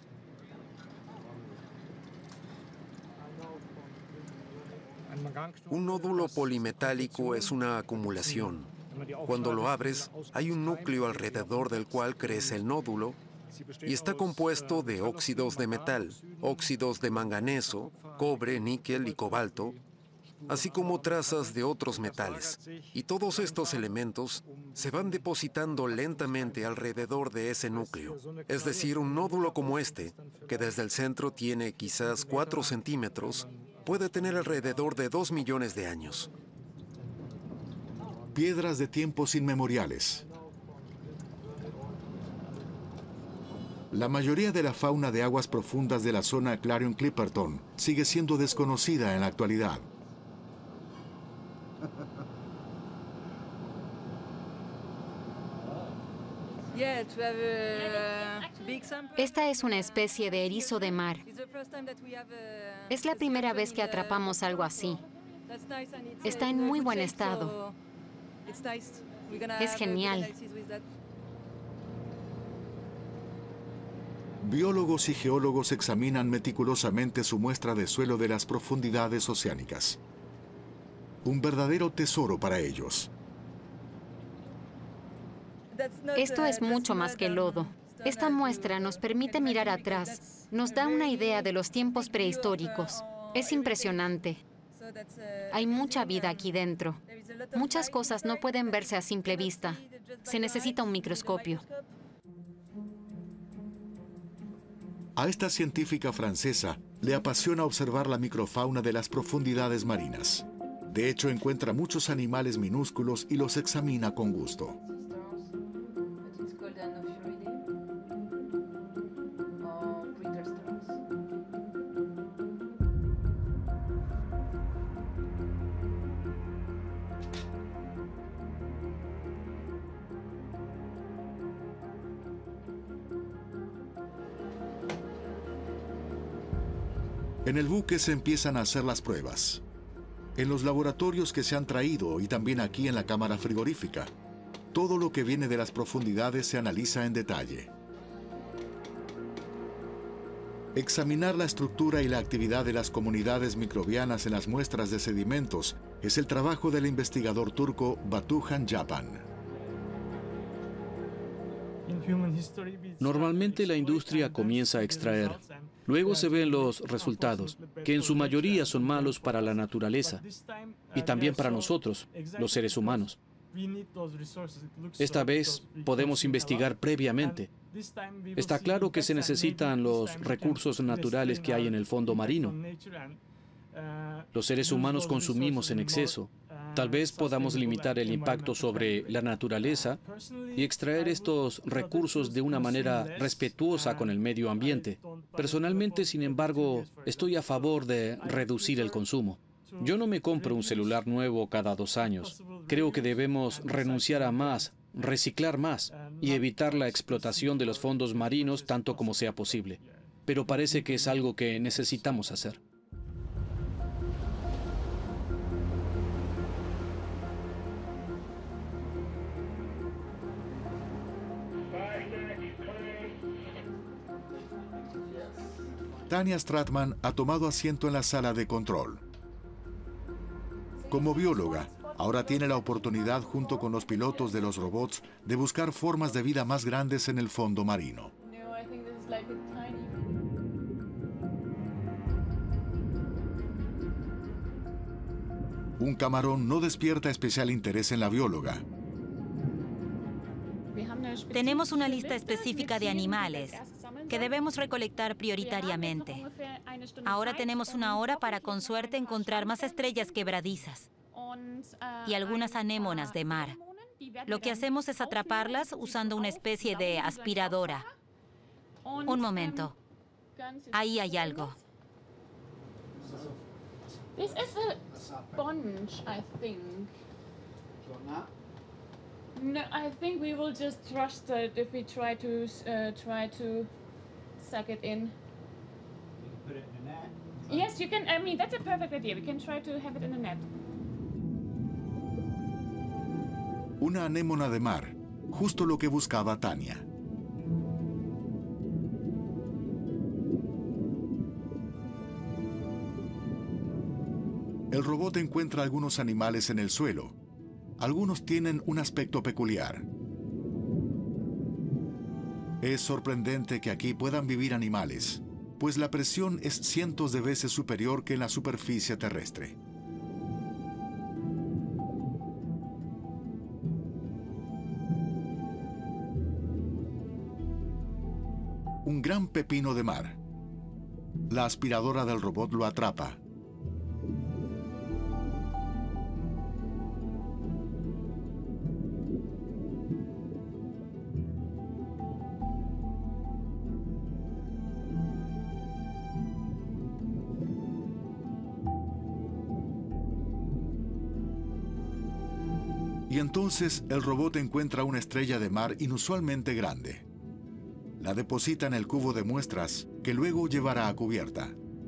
Un nódulo polimetálico es una acumulación. Cuando lo abres, hay un núcleo alrededor del cual crece el nódulo y está compuesto de óxidos de metal, óxidos de manganeso, cobre, níquel y cobalto, así como trazas de otros metales. Y todos estos elementos se van depositando lentamente alrededor de ese núcleo. Es decir, un nódulo como este, que desde el centro tiene quizás cuatro centímetros, puede tener alrededor de dos millones de años. Piedras de tiempos inmemoriales. La mayoría de la fauna de aguas profundas de la zona Clarion-Clipperton sigue siendo desconocida en la actualidad. Esta es una especie de erizo de mar. Es la primera vez que atrapamos algo así. Está en muy buen estado. Es genial. Biólogos y geólogos examinan meticulosamente su muestra de suelo de las profundidades oceánicas. Un verdadero tesoro para ellos. Esto es mucho más que lodo. Esta muestra nos permite mirar atrás. Nos da una idea de los tiempos prehistóricos. Es impresionante. Hay mucha vida aquí dentro. Muchas cosas no pueden verse a simple vista. Se necesita un microscopio. A esta científica francesa le apasiona observar la microfauna de las profundidades marinas. De hecho, encuentra muchos animales minúsculos y los examina con gusto. En el buque se empiezan a hacer las pruebas. En los laboratorios que se han traído y también aquí en la cámara frigorífica, todo lo que viene de las profundidades se analiza en detalle. Examinar la estructura y la actividad de las comunidades microbianas en las muestras de sedimentos es el trabajo del investigador turco Batuhan Yapan. Normalmente la industria comienza a extraer. Luego se ven los resultados, que en su mayoría son malos para la naturaleza y también para nosotros, los seres humanos. Esta vez podemos investigar previamente. Está claro que se necesitan los recursos naturales que hay en el fondo marino. Los seres humanos consumimos en exceso. Tal vez podamos limitar el impacto sobre la naturaleza y extraer estos recursos de una manera respetuosa con el medio ambiente. Personalmente, sin embargo, estoy a favor de reducir el consumo. Yo no me compro un celular nuevo cada dos años. Creo que debemos renunciar a más, reciclar más y evitar la explotación de los fondos marinos tanto como sea posible. Pero parece que es algo que necesitamos hacer. Tania Stratman ha tomado asiento en la sala de control. Como bióloga, ahora tiene la oportunidad, junto con los pilotos de los robots, de buscar formas de vida más grandes en el fondo marino. Un camarón no despierta especial interés en la bióloga. Tenemos una lista específica de animales que debemos recolectar prioritariamente. Ahora tenemos una hora para, con suerte, encontrar más estrellas quebradizas y algunas anémonas de mar. Lo que hacemos es atraparlas usando una especie de aspiradora. Un momento. Ahí hay algo. This is a sponge, I think. No, I think we will just trust it if we try to uh, try to suck it in. Put it in a net. Yes, you can. I mean, that's a perfect idea. We can try to have it in a net. Una anémona de mar, justo lo que buscaba Tania. El robot encuentra algunos animales en el suelo. Algunos tienen un aspecto peculiar. Es sorprendente que aquí puedan vivir animales, pues la presión es cientos de veces superior que en la superficie terrestre. un gran pepino de mar. La aspiradora del robot lo atrapa. Y entonces el robot encuentra una estrella de mar inusualmente grande. La deposita en el cubo de muestras que luego llevará a cubierta.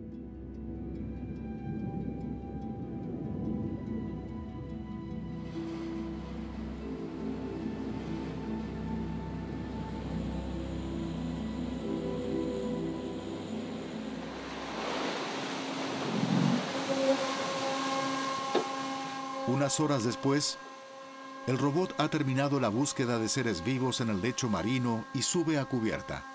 Unas horas después, el robot ha terminado la búsqueda de seres vivos en el lecho marino y sube a cubierta.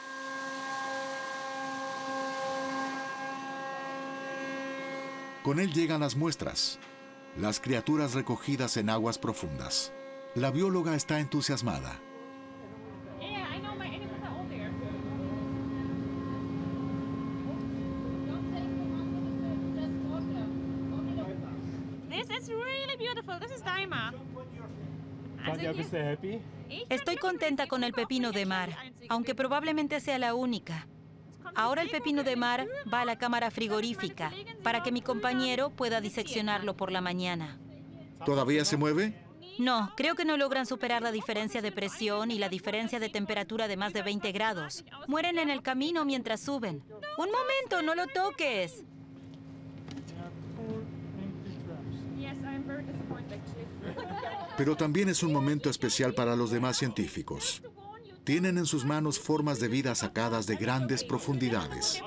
Con él llegan las muestras, las criaturas recogidas en aguas profundas. La bióloga está entusiasmada. Estoy contenta con el pepino de mar, aunque probablemente sea la única. Ahora el pepino de mar va a la cámara frigorífica para que mi compañero pueda diseccionarlo por la mañana. ¿Todavía se mueve? No, creo que no logran superar la diferencia de presión y la diferencia de temperatura de más de veinte grados. Mueren en el camino mientras suben. ¡Un momento, no lo toques! Pero también es un momento especial para los demás científicos. Tienen en sus manos formas de vida sacadas de grandes profundidades.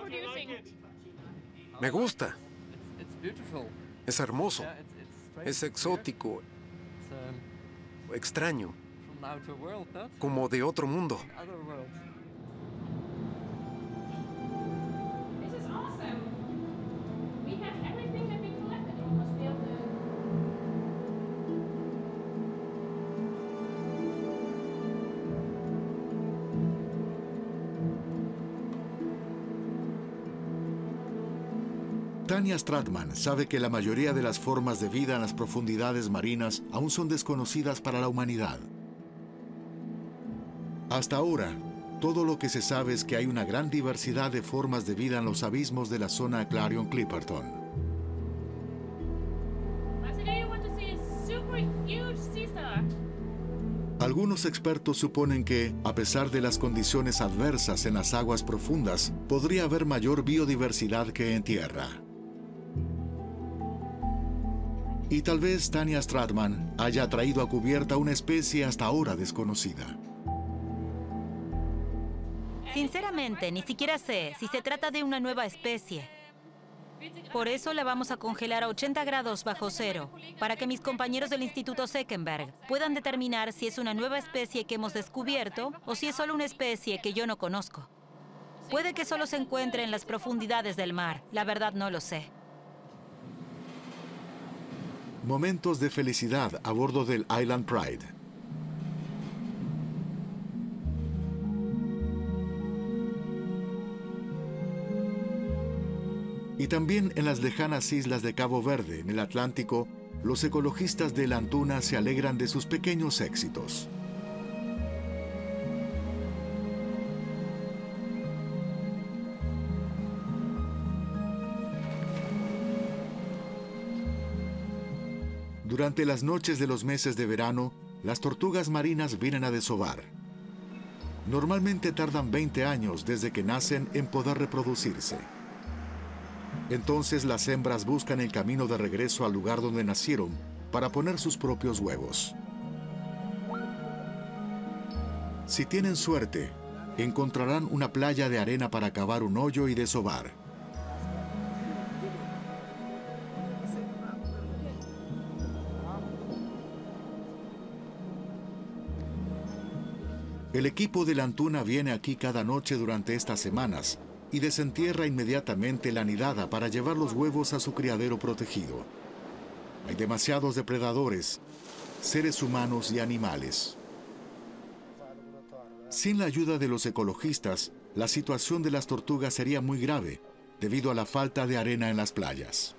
Me gusta. Es hermoso. Es exótico. Extraño. Como de otro mundo. Tanya Stratman sabe que la mayoría de las formas de vida en las profundidades marinas aún son desconocidas para la humanidad. Hasta ahora, todo lo que se sabe es que hay una gran diversidad de formas de vida en los abismos de la zona Clarion-Clipperton. Algunos expertos suponen que, a pesar de las condiciones adversas en las aguas profundas, podría haber mayor biodiversidad que en tierra. Y tal vez Tanya Stratman haya traído a cubierta una especie hasta ahora desconocida. Sinceramente, ni siquiera sé si se trata de una nueva especie. Por eso la vamos a congelar a ochenta grados bajo cero, para que mis compañeros del Instituto Senckenberg puedan determinar si es una nueva especie que hemos descubierto o si es solo una especie que yo no conozco. Puede que solo se encuentre en las profundidades del mar. La verdad no lo sé. Momentos de felicidad a bordo del Island Pride. Y también en las lejanas islas de Cabo Verde, en el Atlántico, los ecologistas de la Antuna se alegran de sus pequeños éxitos. Durante las noches de los meses de verano, las tortugas marinas vienen a desovar. Normalmente tardan veinte años desde que nacen en poder reproducirse. Entonces las hembras buscan el camino de regreso al lugar donde nacieron para poner sus propios huevos. Si tienen suerte, encontrarán una playa de arena para cavar un hoyo y desovar. El equipo de la Antuna viene aquí cada noche durante estas semanas y desentierra inmediatamente la nidada para llevar los huevos a su criadero protegido. Hay demasiados depredadores, seres humanos y animales. Sin la ayuda de los ecologistas, la situación de las tortugas sería muy grave, debido a la falta de arena en las playas.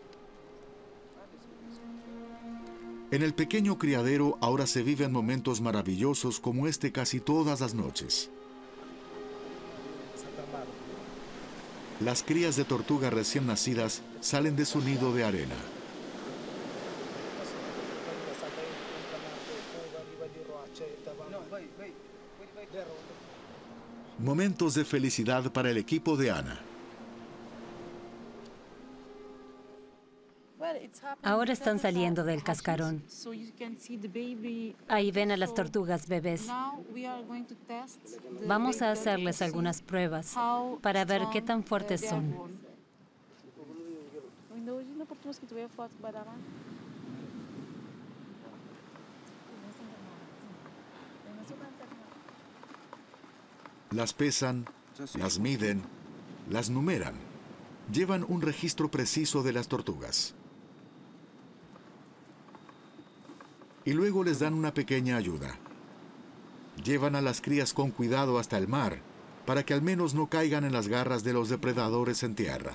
En el pequeño criadero ahora se viven momentos maravillosos como este casi todas las noches. Las crías de tortuga recién nacidas salen de su nido de arena. Momentos de felicidad para el equipo de Ana. Ahora están saliendo del cascarón. Ahí ven a las tortugas bebés. Vamos a hacerles algunas pruebas para ver qué tan fuertes son. Las pesan, las miden, las numeran. Llevan un registro preciso de las tortugas. Y luego les dan una pequeña ayuda. Llevan a las crías con cuidado hasta el mar, para que al menos no caigan en las garras de los depredadores en tierra.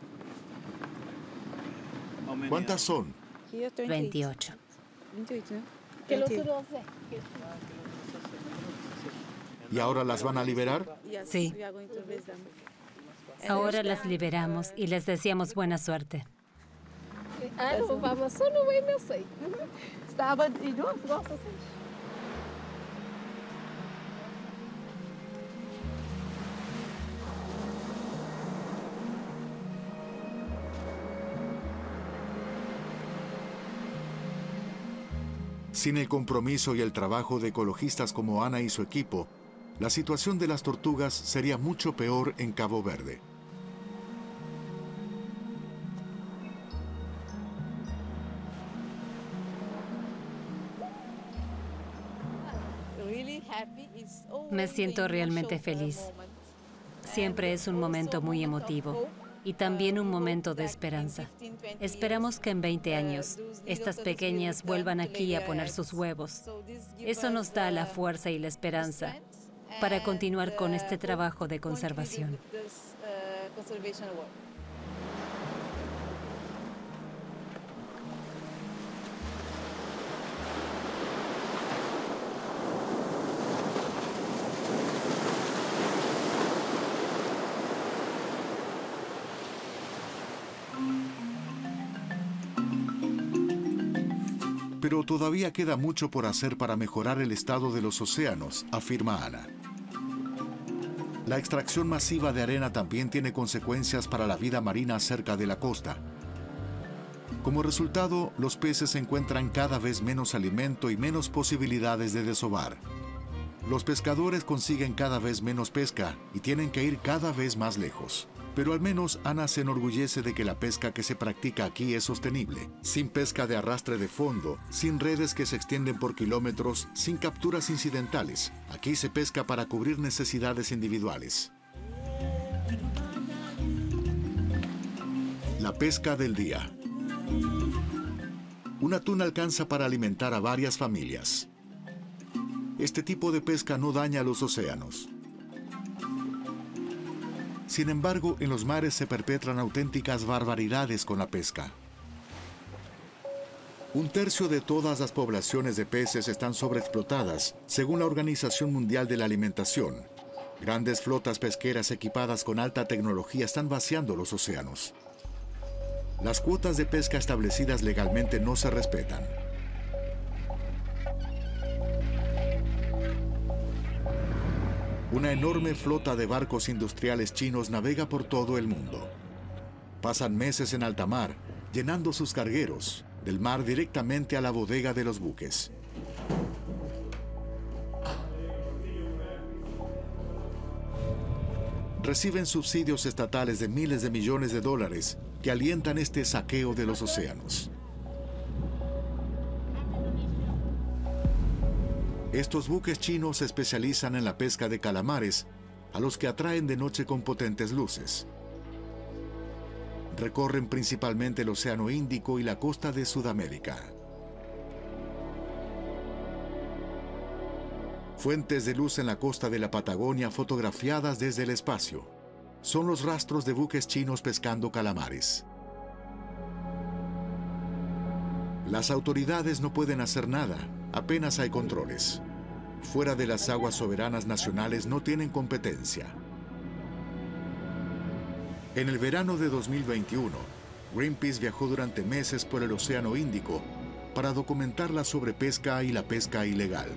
¿Cuántas son? veintiocho. ¿Y ahora las van a liberar? Sí. Ahora las liberamos y les deseamos buena suerte. Sin el compromiso y el trabajo de ecologistas como Ana y su equipo, la situación de las tortugas sería mucho peor en Cabo Verde. Me siento realmente feliz. Siempre es un momento muy emotivo y también un momento de esperanza. Esperamos que en veinte años estas pequeñas vuelvan aquí a poner sus huevos. Eso nos da la fuerza y la esperanza para continuar con este trabajo de conservación. Pero todavía queda mucho por hacer para mejorar el estado de los océanos, afirma Ana. La extracción masiva de arena también tiene consecuencias para la vida marina cerca de la costa. Como resultado, los peces encuentran cada vez menos alimento y menos posibilidades de desovar. Los pescadores consiguen cada vez menos pesca y tienen que ir cada vez más lejos. Pero al menos Ana se enorgullece de que la pesca que se practica aquí es sostenible, sin pesca de arrastre de fondo, sin redes que se extienden por kilómetros, sin capturas incidentales. Aquí se pesca para cubrir necesidades individuales. La pesca del día. Un atún alcanza para alimentar a varias familias. Este tipo de pesca no daña los océanos. Sin embargo, en los mares se perpetran auténticas barbaridades con la pesca. Un tercio de todas las poblaciones de peces están sobreexplotadas, según la Organización Mundial de la Alimentación. Grandes flotas pesqueras equipadas con alta tecnología están vaciando los océanos. Las cuotas de pesca establecidas legalmente no se respetan. Una enorme flota de barcos industriales chinos navega por todo el mundo. Pasan meses en alta mar, llenando sus cargueros, del mar directamente a la bodega de los buques. Reciben subsidios estatales de miles de millones de dólares que alientan este saqueo de los océanos. Estos buques chinos se especializan en la pesca de calamares, a los que atraen de noche con potentes luces. Recorren principalmente el Océano Índico y la costa de Sudamérica. Fuentes de luz en la costa de la Patagonia fotografiadas desde el espacio. Son los rastros de buques chinos pescando calamares. Las autoridades no pueden hacer nada, apenas hay controles. Fuera de las aguas soberanas nacionales no tienen competencia. En el verano de dos mil veintiuno, Greenpeace viajó durante meses por el Océano Índico para documentar la sobrepesca y la pesca ilegal.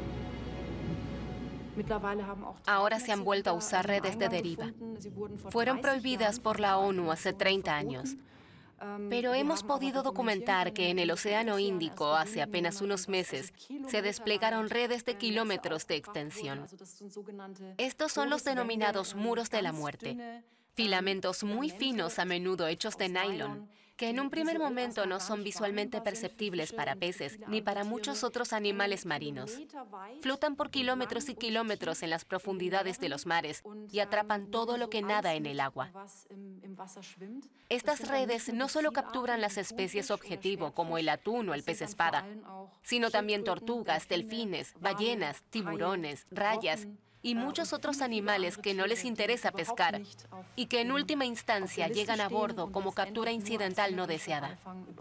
Ahora se han vuelto a usar redes de deriva. Fueron prohibidas por la ONU hace treinta años. Pero hemos podido documentar que en el Océano Índico, hace apenas unos meses, se desplegaron redes de kilómetros de extensión. Estos son los denominados muros de la muerte, filamentos muy finos, a menudo hechos de nylon, que en un primer momento no son visualmente perceptibles para peces ni para muchos otros animales marinos. Flotan por kilómetros y kilómetros en las profundidades de los mares y atrapan todo lo que nada en el agua. Estas redes no solo capturan las especies objetivo, como el atún o el pez espada, sino también tortugas, delfines, ballenas, tiburones, rayas y muchos otros animales que no les interesa pescar y que en última instancia llegan a bordo como captura incidental no deseada.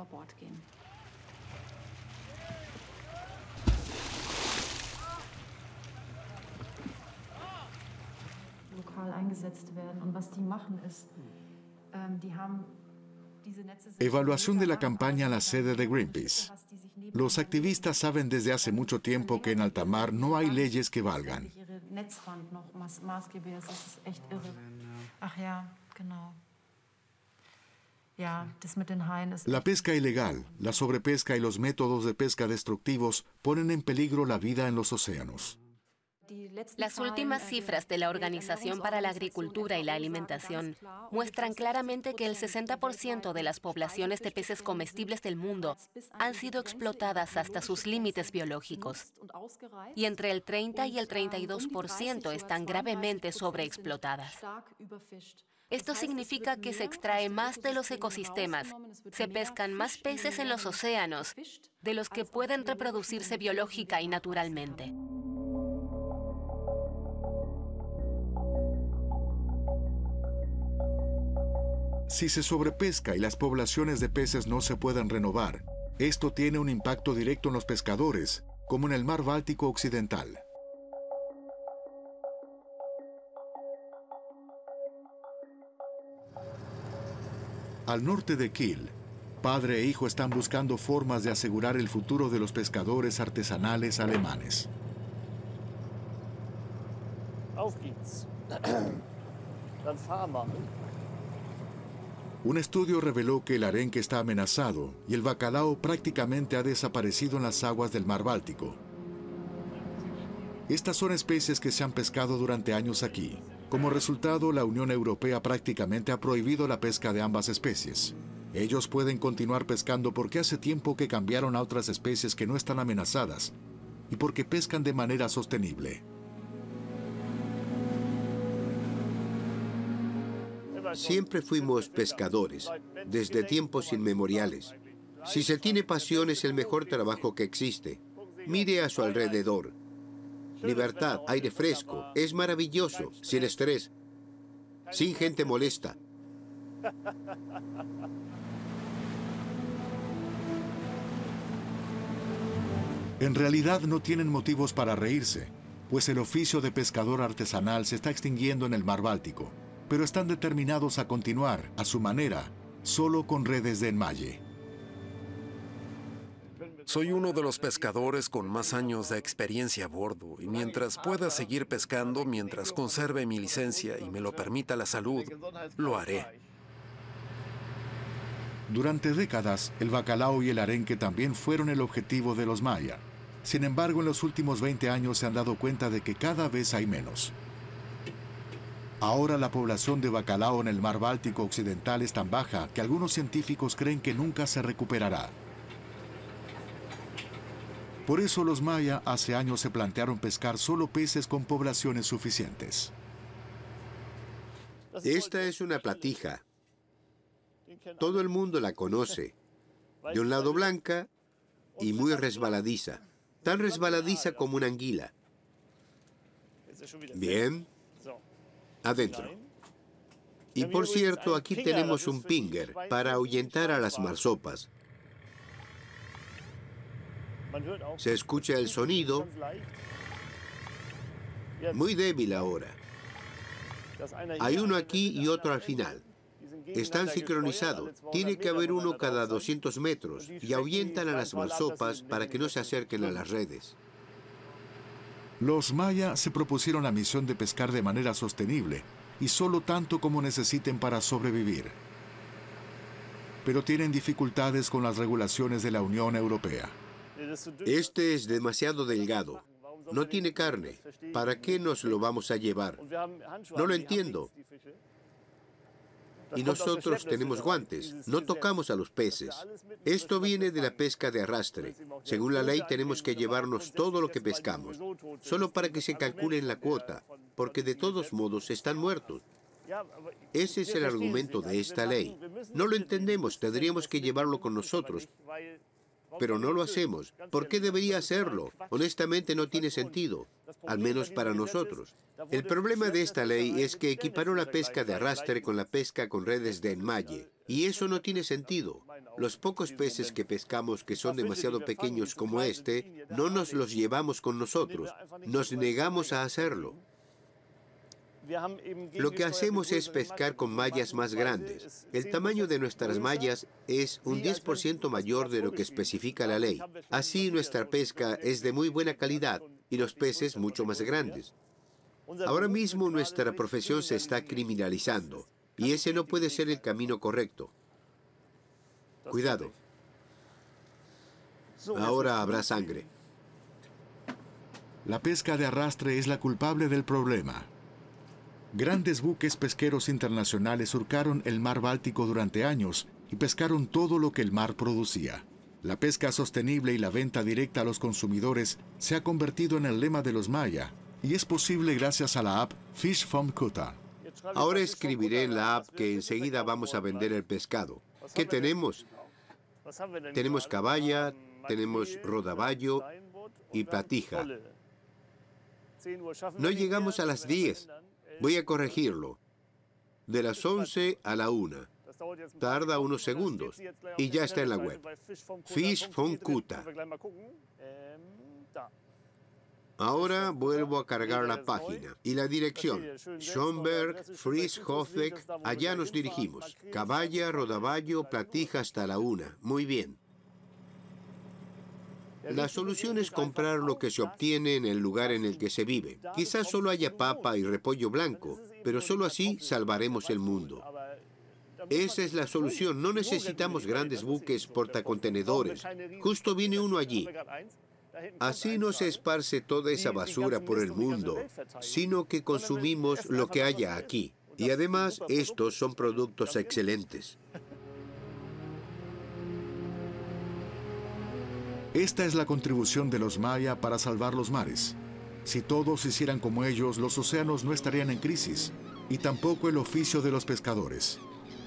Evaluación de la campaña en la sede de Greenpeace. Los activistas saben desde hace mucho tiempo que en alta mar no hay leyes que valgan. La pesca ilegal, la sobrepesca y los métodos de pesca destructivos ponen en peligro la vida en los océanos. Las últimas cifras de la Organización para la Agricultura y la Alimentación muestran claramente que el sesenta por ciento de las poblaciones de peces comestibles del mundo han sido explotadas hasta sus límites biológicos. Y entre el treinta y el treinta y dos por ciento están gravemente sobreexplotadas. Esto significa que se extrae más de los ecosistemas, se pescan más peces en los océanos, de los que pueden reproducirse biológica y naturalmente. Si se sobrepesca y las poblaciones de peces no se pueden renovar, esto tiene un impacto directo en los pescadores, como en el mar Báltico occidental. Al norte de Kiel, padre e hijo están buscando formas de asegurar el futuro de los pescadores artesanales alemanes. Auf geht's. Dann fahren wir. Un estudio reveló que el arenque está amenazado y el bacalao prácticamente ha desaparecido en las aguas del mar Báltico. Estas son especies que se han pescado durante años aquí. Como resultado, la Unión Europea prácticamente ha prohibido la pesca de ambas especies. Ellos pueden continuar pescando porque hace tiempo que cambiaron a otras especies que no están amenazadas y porque pescan de manera sostenible. Siempre fuimos pescadores, desde tiempos inmemoriales. Si se tiene pasión, es el mejor trabajo que existe. Mire a su alrededor. Libertad, aire fresco, es maravilloso, sin estrés, sin gente molesta. En realidad no tienen motivos para reírse, pues el oficio de pescador artesanal se está extinguiendo en el mar Báltico, pero están determinados a continuar, a su manera, solo con redes de enmalle. Soy uno de los pescadores con más años de experiencia a bordo, y mientras pueda seguir pescando, mientras conserve mi licencia y me lo permita la salud, lo haré. Durante décadas, el bacalao y el arenque también fueron el objetivo de los maya. Sin embargo, en los últimos veinte años se han dado cuenta de que cada vez hay menos. Ahora la población de bacalao en el mar Báltico occidental es tan baja que algunos científicos creen que nunca se recuperará. Por eso los maya hace años se plantearon pescar solo peces con poblaciones suficientes. Esta es una platija. Todo el mundo la conoce. De un lado blanca y muy resbaladiza. Tan resbaladiza como una anguila. Bien. Adentro. Y por cierto, aquí tenemos un pinger para ahuyentar a las marsopas. Se escucha el sonido. Muy débil ahora. Hay uno aquí y otro al final. Están sincronizados. Tiene que haber uno cada doscientos metros y ahuyentan a las marsopas para que no se acerquen a las redes. Los maya se propusieron la misión de pescar de manera sostenible y solo tanto como necesiten para sobrevivir. Pero tienen dificultades con las regulaciones de la Unión Europea. Este es demasiado delgado. No tiene carne. ¿Para qué nos lo vamos a llevar? No lo entiendo. Y nosotros tenemos guantes. No tocamos a los peces. Esto viene de la pesca de arrastre. Según la ley tenemos que llevarnos todo lo que pescamos, solo para que se calcule en la cuota, porque de todos modos están muertos. Ese es el argumento de esta ley. No lo entendemos, tendríamos que llevarlo con nosotros. Pero no lo hacemos. ¿Por qué debería hacerlo? Honestamente no tiene sentido, al menos para nosotros. El problema de esta ley es que equiparó la pesca de arrastre con la pesca con redes de enmalle, y eso no tiene sentido. Los pocos peces que pescamos que son demasiado pequeños como este, no nos los llevamos con nosotros. Nos negamos a hacerlo. Lo que hacemos es pescar con mallas más grandes. El tamaño de nuestras mallas es un diez por ciento mayor de lo que especifica la ley. Así nuestra pesca es de muy buena calidad y los peces mucho más grandes. Ahora mismo nuestra profesión se está criminalizando y ese no puede ser el camino correcto. Cuidado. Ahora habrá sangre. La pesca de arrastre es la culpable del problema. Grandes buques pesqueros internacionales surcaron el mar Báltico durante años y pescaron todo lo que el mar producía. La pesca sostenible y la venta directa a los consumidores se ha convertido en el lema de los maya y es posible gracias a la app Fish from Kuta. Ahora escribiré en la app que enseguida vamos a vender el pescado. ¿Qué tenemos? Tenemos caballa, tenemos rodaballo y platija. No llegamos a las diez. Voy a corregirlo. De las once a la una. Tarda unos segundos y ya está en la web. Fish from Kuta. Ahora vuelvo a cargar la página y la dirección. Schönberg, Friedrichshofen, allá nos dirigimos. Caballa, rodaballo, platija hasta la una. Muy bien. La solución es comprar lo que se obtiene en el lugar en el que se vive. Quizás solo haya papa y repollo blanco, pero solo así salvaremos el mundo. Esa es la solución. No necesitamos grandes buques portacontenedores. Justo viene uno allí. Así no se esparce toda esa basura por el mundo, sino que consumimos lo que haya aquí. Y además, estos son productos excelentes. Esta es la contribución de los maya para salvar los mares. Si todos hicieran como ellos, los océanos no estarían en crisis, y tampoco el oficio de los pescadores.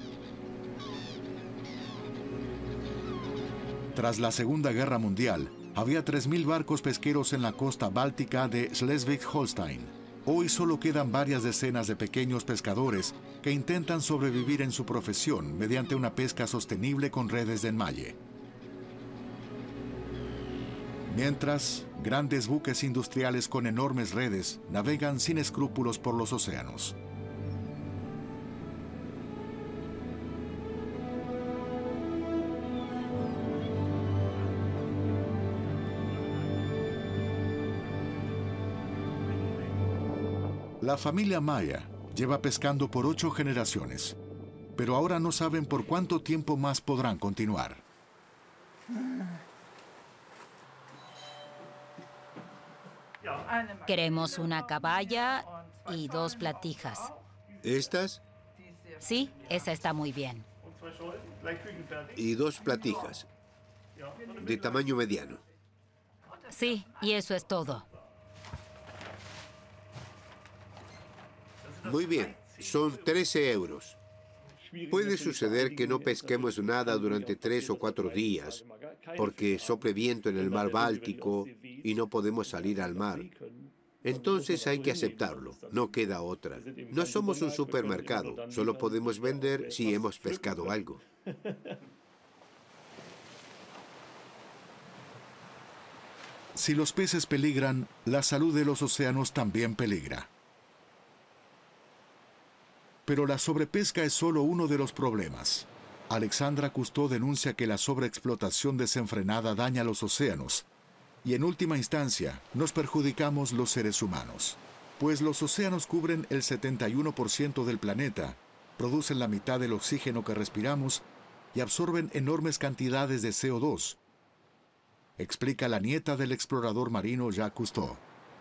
Tras la Segunda Guerra Mundial, había tres mil barcos pesqueros en la costa báltica de Schleswig-Holstein. Hoy solo quedan varias decenas de pequeños pescadores que intentan sobrevivir en su profesión mediante una pesca sostenible con redes de enmalle. Mientras, grandes buques industriales con enormes redes navegan sin escrúpulos por los océanos. La familia Maya lleva pescando por ocho generaciones, pero ahora no saben por cuánto tiempo más podrán continuar. Queremos una caballa y dos platijas. ¿Estas? Sí, esa está muy bien. Y dos platijas, de tamaño mediano. Sí, y eso es todo. Muy bien, son trece euros. Puede suceder que no pesquemos nada durante tres o cuatro días, porque sople viento en el mar Báltico y no podemos salir al mar. Entonces hay que aceptarlo, no queda otra. No somos un supermercado, solo podemos vender si hemos pescado algo. Si los peces peligran, la salud de los océanos también peligra. Pero la sobrepesca es solo uno de los problemas. Alexandra Cousteau denuncia que la sobreexplotación desenfrenada daña los océanos y en última instancia nos perjudicamos los seres humanos, pues los océanos cubren el setenta y uno por ciento del planeta, producen la mitad del oxígeno que respiramos y absorben enormes cantidades de C O dos, explica la nieta del explorador marino Jacques Cousteau.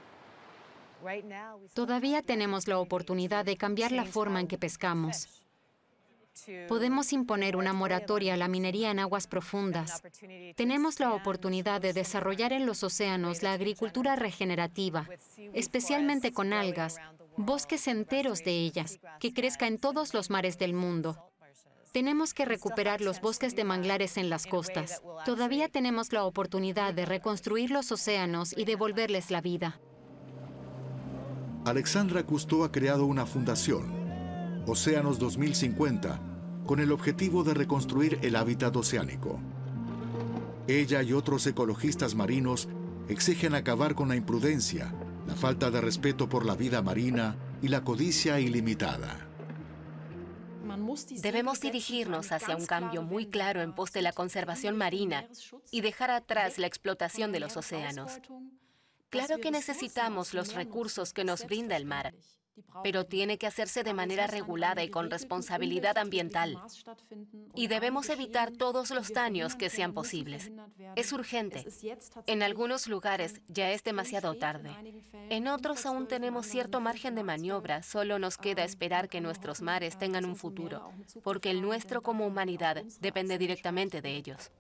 Todavía tenemos la oportunidad de cambiar la forma en que pescamos. Podemos imponer una moratoria a la minería en aguas profundas. Tenemos la oportunidad de desarrollar en los océanos la agricultura regenerativa, especialmente con algas, bosques enteros de ellas, que crezca en todos los mares del mundo. Tenemos que recuperar los bosques de manglares en las costas. Todavía tenemos la oportunidad de reconstruir los océanos y devolverles la vida. Alexandra Cousteau ha creado una fundación, Océanos dos mil cincuenta, con el objetivo de reconstruir el hábitat oceánico. Ella y otros ecologistas marinos exigen acabar con la imprudencia, la falta de respeto por la vida marina y la codicia ilimitada. Debemos dirigirnos hacia un cambio muy claro en pos de la conservación marina y dejar atrás la explotación de los océanos. Claro que necesitamos los recursos que nos brinda el mar, pero tiene que hacerse de manera regulada y con responsabilidad ambiental. Y debemos evitar todos los daños que sean posibles. Es urgente. En algunos lugares ya es demasiado tarde. En otros aún tenemos cierto margen de maniobra. Solo nos queda esperar que nuestros mares tengan un futuro, porque el nuestro como humanidad depende directamente de ellos.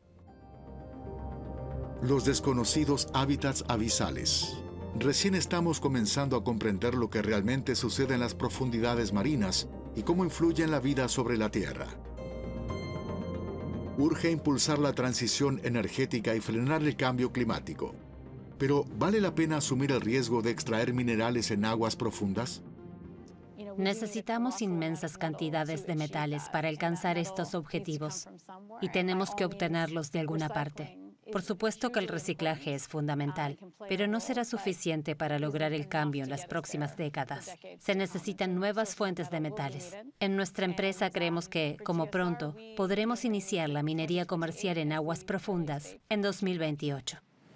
Los desconocidos hábitats abisales. Recién estamos comenzando a comprender lo que realmente sucede en las profundidades marinas y cómo influye en la vida sobre la Tierra. Urge impulsar la transición energética y frenar el cambio climático. Pero, ¿vale la pena asumir el riesgo de extraer minerales en aguas profundas? Necesitamos inmensas cantidades de metales para alcanzar estos objetivos y tenemos que obtenerlos de alguna parte. Por supuesto que el reciclaje es fundamental, pero no será suficiente para lograr el cambio en las próximas décadas. Se necesitan nuevas fuentes de metales. En nuestra empresa creemos que, como pronto, podremos iniciar la minería comercial en aguas profundas en dos mil veintiocho.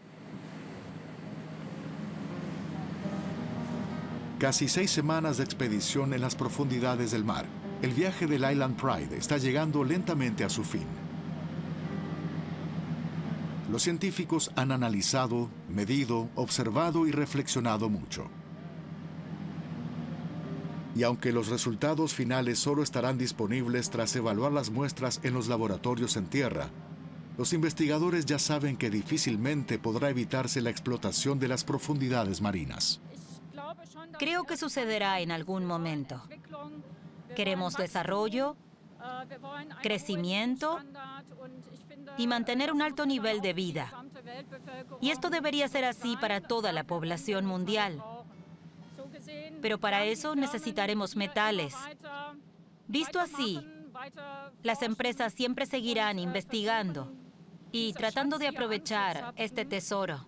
Casi seis semanas de expedición en las profundidades del mar. El viaje del Island Pride está llegando lentamente a su fin. Los científicos han analizado, medido, observado y reflexionado mucho. Y aunque los resultados finales solo estarán disponibles tras evaluar las muestras en los laboratorios en tierra, los investigadores ya saben que difícilmente podrá evitarse la explotación de las profundidades marinas. Creo que sucederá en algún momento. Queremos desarrollo, crecimiento y mantener un alto nivel de vida. Y esto debería ser así para toda la población mundial. Pero para eso necesitaremos metales. Visto así, las empresas siempre seguirán investigando y tratando de aprovechar este tesoro.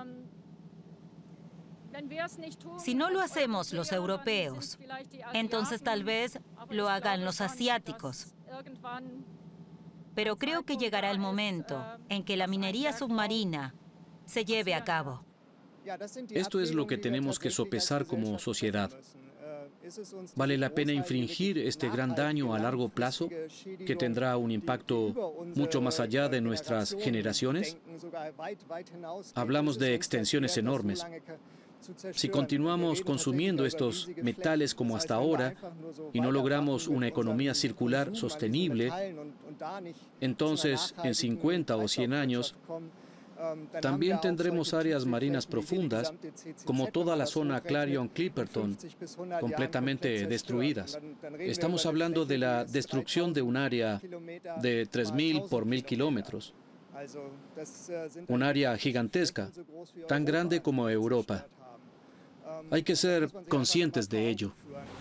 Si no lo hacemos los europeos, entonces tal vez lo hagan los asiáticos. Pero creo que llegará el momento en que la minería submarina se lleve a cabo. Esto es lo que tenemos que sopesar como sociedad. ¿Vale la pena infringir este gran daño a largo plazo, que tendrá un impacto mucho más allá de nuestras generaciones? Hablamos de extensiones enormes. Si continuamos consumiendo estos metales como hasta ahora y no logramos una economía circular sostenible, entonces en cincuenta o cien años también tendremos áreas marinas profundas, como toda la zona Clarion-Clipperton, completamente destruidas. Estamos hablando de la destrucción de un área de tres mil por mil kilómetros. Un área gigantesca, tan grande como Europa. Hay que ser conscientes de ello.